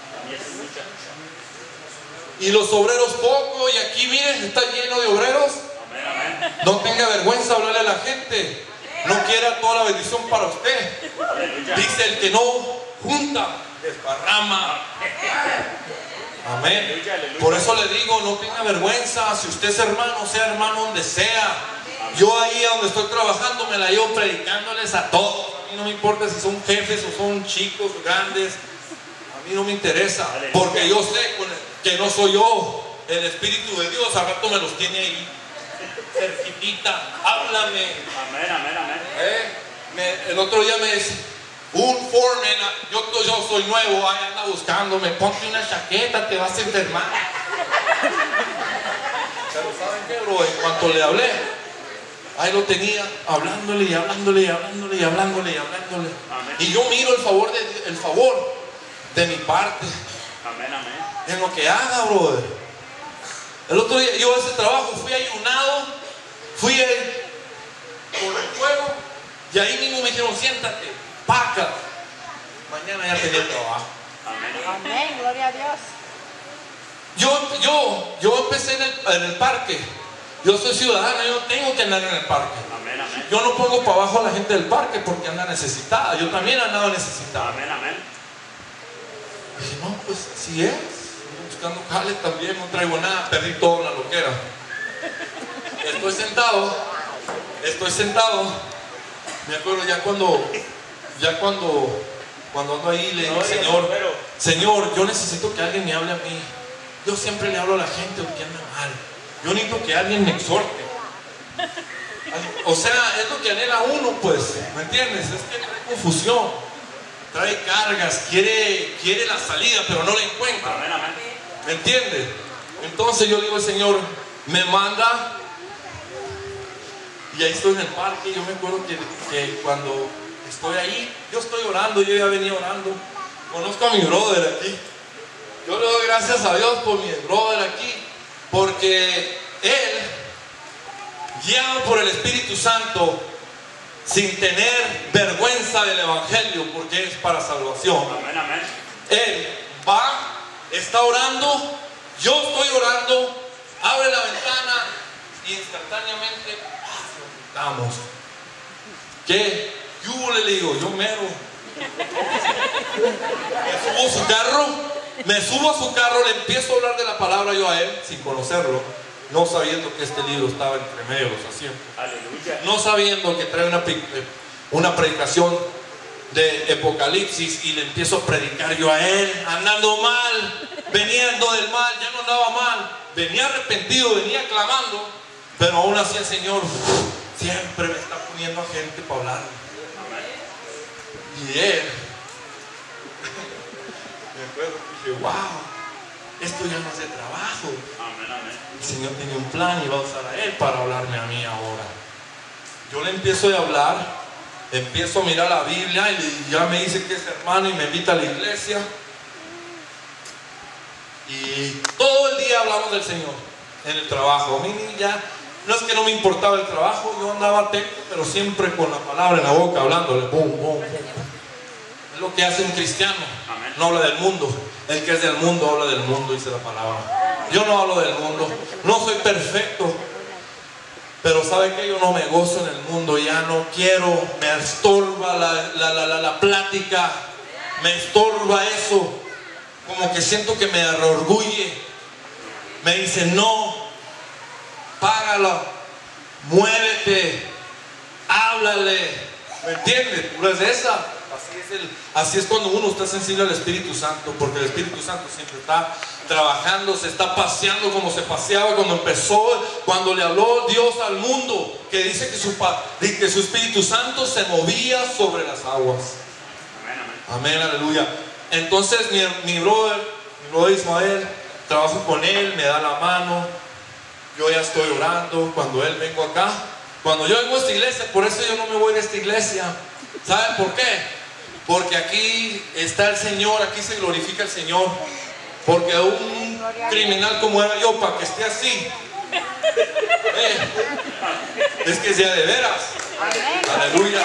A: Y los obreros poco, y aquí miren, está lleno de obreros. No tenga vergüenza hablarle a la gente. No quiera toda la bendición para usted. Dice el que no junta, desparrama. Amén. Por eso le digo, no tenga vergüenza. Si usted es hermano, sea hermano donde sea. Yo ahí donde estoy trabajando me la llevo predicándoles a todos. A mí no me importa si son jefes o son chicos o grandes. A mí no me interesa. Porque yo sé que no soy yo. El Espíritu de Dios al rato me los tiene ahí cerquitita. Háblame.
B: Amén, amén, amén.
A: ¿Eh? Me, el otro día me dice un foreman, yo, yo soy nuevo, ahí anda buscándome, ponte una chaqueta, te vas a enfermar. Pero ¿saben qué, bro? En cuanto le hablé, ahí lo tenía, hablándole y hablándole y hablándole y hablándole y hablándole.
B: Amén.
A: Y yo miro el favor de, el favor de mi parte.
B: Amén, amén.
A: En lo que haga, brother. El otro día yo a ese trabajo fui ayunado, fui el, con el fuego, y ahí mismo me dijeron, siéntate, paca. Mañana ya tenía trabajo.
B: Amén.
C: Amén, gloria a Dios.
A: Yo, yo, yo empecé en el, en el parque. Yo soy ciudadano, yo no tengo que andar en el parque.
B: Amén, amén.
A: Yo no pongo para abajo a la gente del parque porque anda necesitada. Yo también andaba necesitada.
B: Amén, amén.
A: Dije, no, pues así es. Buscando jale también, no traigo nada, perdí todo en la loquera. Estoy sentado, estoy sentado. Me acuerdo ya cuando, ya cuando, cuando ando ahí, le digo, Señor, Señor, yo necesito que alguien me hable a mí. Yo siempre le hablo a la gente que anda mal. Yo necesito que alguien me exhorte. O sea, es lo que anhela uno, pues, ¿me entiendes? Es que trae confusión, trae cargas, quiere, quiere la salida, pero no la encuentra.
B: Amén, amén.
A: ¿Me entiendes? Entonces yo digo, el Señor me manda. Y ahí estoy en el parque. Yo me acuerdo que, que cuando estoy ahí, yo estoy orando, yo ya venía orando. Conozco a mi brother aquí. Yo le doy gracias a Dios por mi brother aquí, porque él, guiado por el Espíritu Santo, sin tener vergüenza del Evangelio, porque es para salvación,
B: Amén, amén.
A: él va, está orando, yo estoy orando, abre la ventana y instantáneamente vamos. ¿Qué? Yo le digo, yo mero. Me subo a su carro, me subo a su carro, le empiezo a hablar de la palabra yo a él, sin conocerlo, no sabiendo que este libro estaba entre medio de los asientos,
B: Aleluya.
A: no sabiendo que trae una, una predicación de Apocalipsis, y le empiezo a predicar yo a él, andando mal, veniendo del mal, ya no andaba mal, venía arrepentido, venía clamando, pero aún así el Señor siempre me está poniendo a gente para hablar. Y él, me acuerdo que dije, wow, esto ya no es de trabajo.
B: Amén, amén.
A: El Señor tiene un plan y va a usar a él para hablarme a mí ahora. Yo le empiezo a hablar, empiezo a mirar la Biblia y ya me dice que es hermano y me invita a la iglesia. Y todo el día hablamos del Señor en el trabajo. A mí ya no es que no me importaba el trabajo, yo andaba atento, pero siempre con la palabra en la boca, hablándole. Boom, boom, boom. Es lo que hace un cristiano.
B: Amén.
A: No habla del mundo. El que es del mundo habla del mundo, dice la palabra. Yo no hablo del mundo. No soy perfecto. Pero ¿sabe qué? Yo no me gozo en el mundo. Ya no quiero. Me estorba la, la, la, la, la plática. Me estorba eso. Como que siento que me arrorgulle. Me dice, no. Págalo. Muévete. Háblale. ¿Me entiendes? No es esa. Así es, el, así es cuando uno está sensible al Espíritu Santo, porque el Espíritu Santo siempre está trabajando, se está paseando como se paseaba cuando empezó, cuando le habló Dios al mundo, que dice que su, que su Espíritu Santo se movía sobre las aguas.
B: Amén, amén.
A: Amén, aleluya. Entonces mi, mi brother, mi brother Ismael, trabajo con él, me da la mano, yo ya estoy orando, cuando él vengo acá Cuando yo vengo a esta iglesia, por eso yo no me voy de esta iglesia. ¿Saben por qué? Porque aquí está el Señor, aquí se glorifica el Señor. Porque un criminal como era yo, para que esté así, eh, es que sea de veras. Aleluya.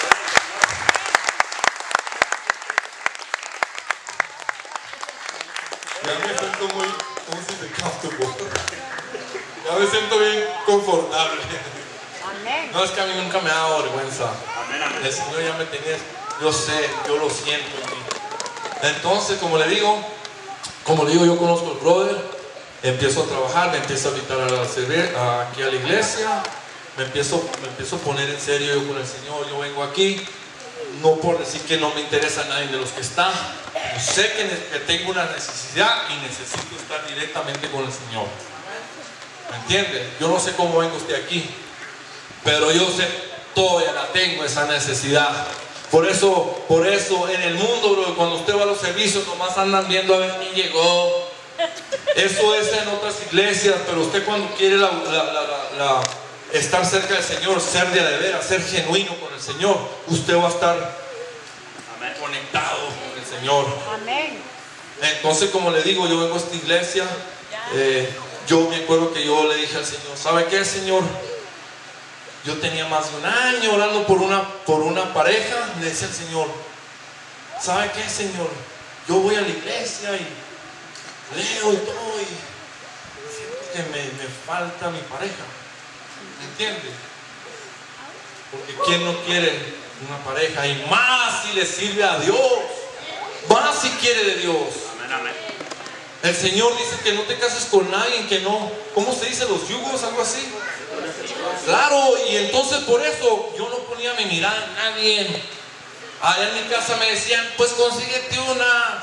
A: Ya me siento muy, ¿cómo se dice? Comfortable. Ya me siento bien confortable. No, es que a mí nunca me ha dado vergüenza. El Señor ya me tenía, yo sé, yo lo siento en mí. Entonces, como le digo, como le digo, yo conozco al brother, empiezo a trabajar, me empiezo a invitar a servir aquí a la iglesia, me empiezo, me empiezo a poner en serio yo con el Señor. Yo vengo aquí, no por decir que no me interesa a nadie de los que están. Yo sé que, que tengo una necesidad y necesito estar directamente con el Señor. ¿Me entiende? Yo no sé cómo vengo usted aquí, pero yo sé, todavía la tengo esa necesidad. Por eso, por eso en el mundo, bro, cuando usted va a los servicios, nomás andan viendo a ver quién llegó. Eso es en otras iglesias, pero usted cuando quiere la, la, la, la, la, estar cerca del Señor, ser de de veras, ser genuino con el Señor, usted va a estar Amén. Conectado con el Señor. Amén. Entonces, como le digo, yo vengo a esta iglesia, eh, yo me acuerdo que yo le dije al Señor, ¿sabe qué, Señor? Yo tenía más de un año orando por una, por una pareja. Le decía al Señor, ¿sabe qué, Señor? Yo voy a la iglesia y leo y todo y siento que me, me falta mi pareja. ¿Me entiende? Porque ¿quién no quiere una pareja? Y más si le sirve a Dios, más si quiere de Dios.
B: Amén, amén.
A: El Señor dice que no te cases con alguien que no, ¿cómo se dice? Los yugos, algo así. Claro, y entonces por eso yo no ponía mi mirada en nadie. Allá en mi casa me decían, pues consíguete una.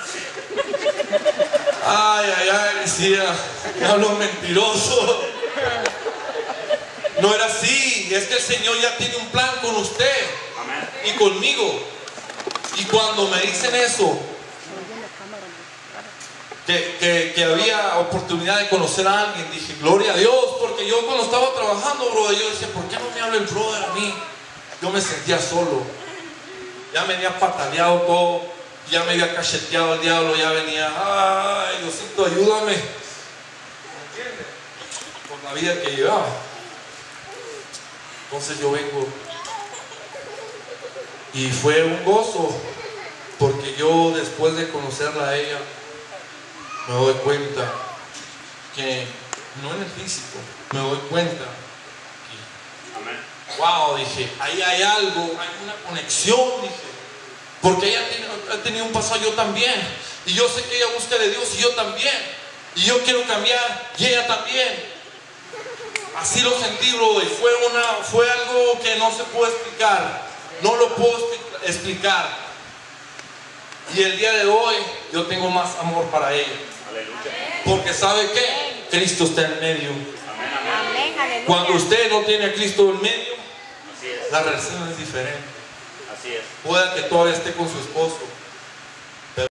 A: Ay, ay, ay, decía, hablo mentiroso. No era así, es que el Señor ya tiene un plan con usted y conmigo. Y cuando me dicen eso, Que, que, que había oportunidad de conocer a alguien, dije, gloria a Dios, porque yo cuando estaba trabajando, brother, yo decía, ¿por qué no me habla el brother a mí? Yo me sentía solo, ya me había pataleado todo, ya me había cacheteado el diablo, ya venía, ay, Diosito, ayúdame, ¿me entiendes? Por la vida que llevaba. Entonces yo vengo y fue un gozo, porque yo después de conocerla a ella, me doy cuenta que no en el físico, me doy cuenta que, Amén. Wow, dije, ahí hay algo, hay una conexión, dije, porque ella tiene, ha tenido un pasado, yo también, y yo sé que ella busca de Dios y yo también, y yo quiero cambiar y ella también. Así lo sentí, bro, y fue, una, fue algo que no se puede explicar, no lo puedo explicar. Y el día de hoy yo tengo más amor para ella. Porque ¿sabe qué? Cristo está en medio. Amén, amén. Cuando usted no tiene a Cristo en medio, la relación es diferente. Así es. Pueda que todavía esté con su esposo,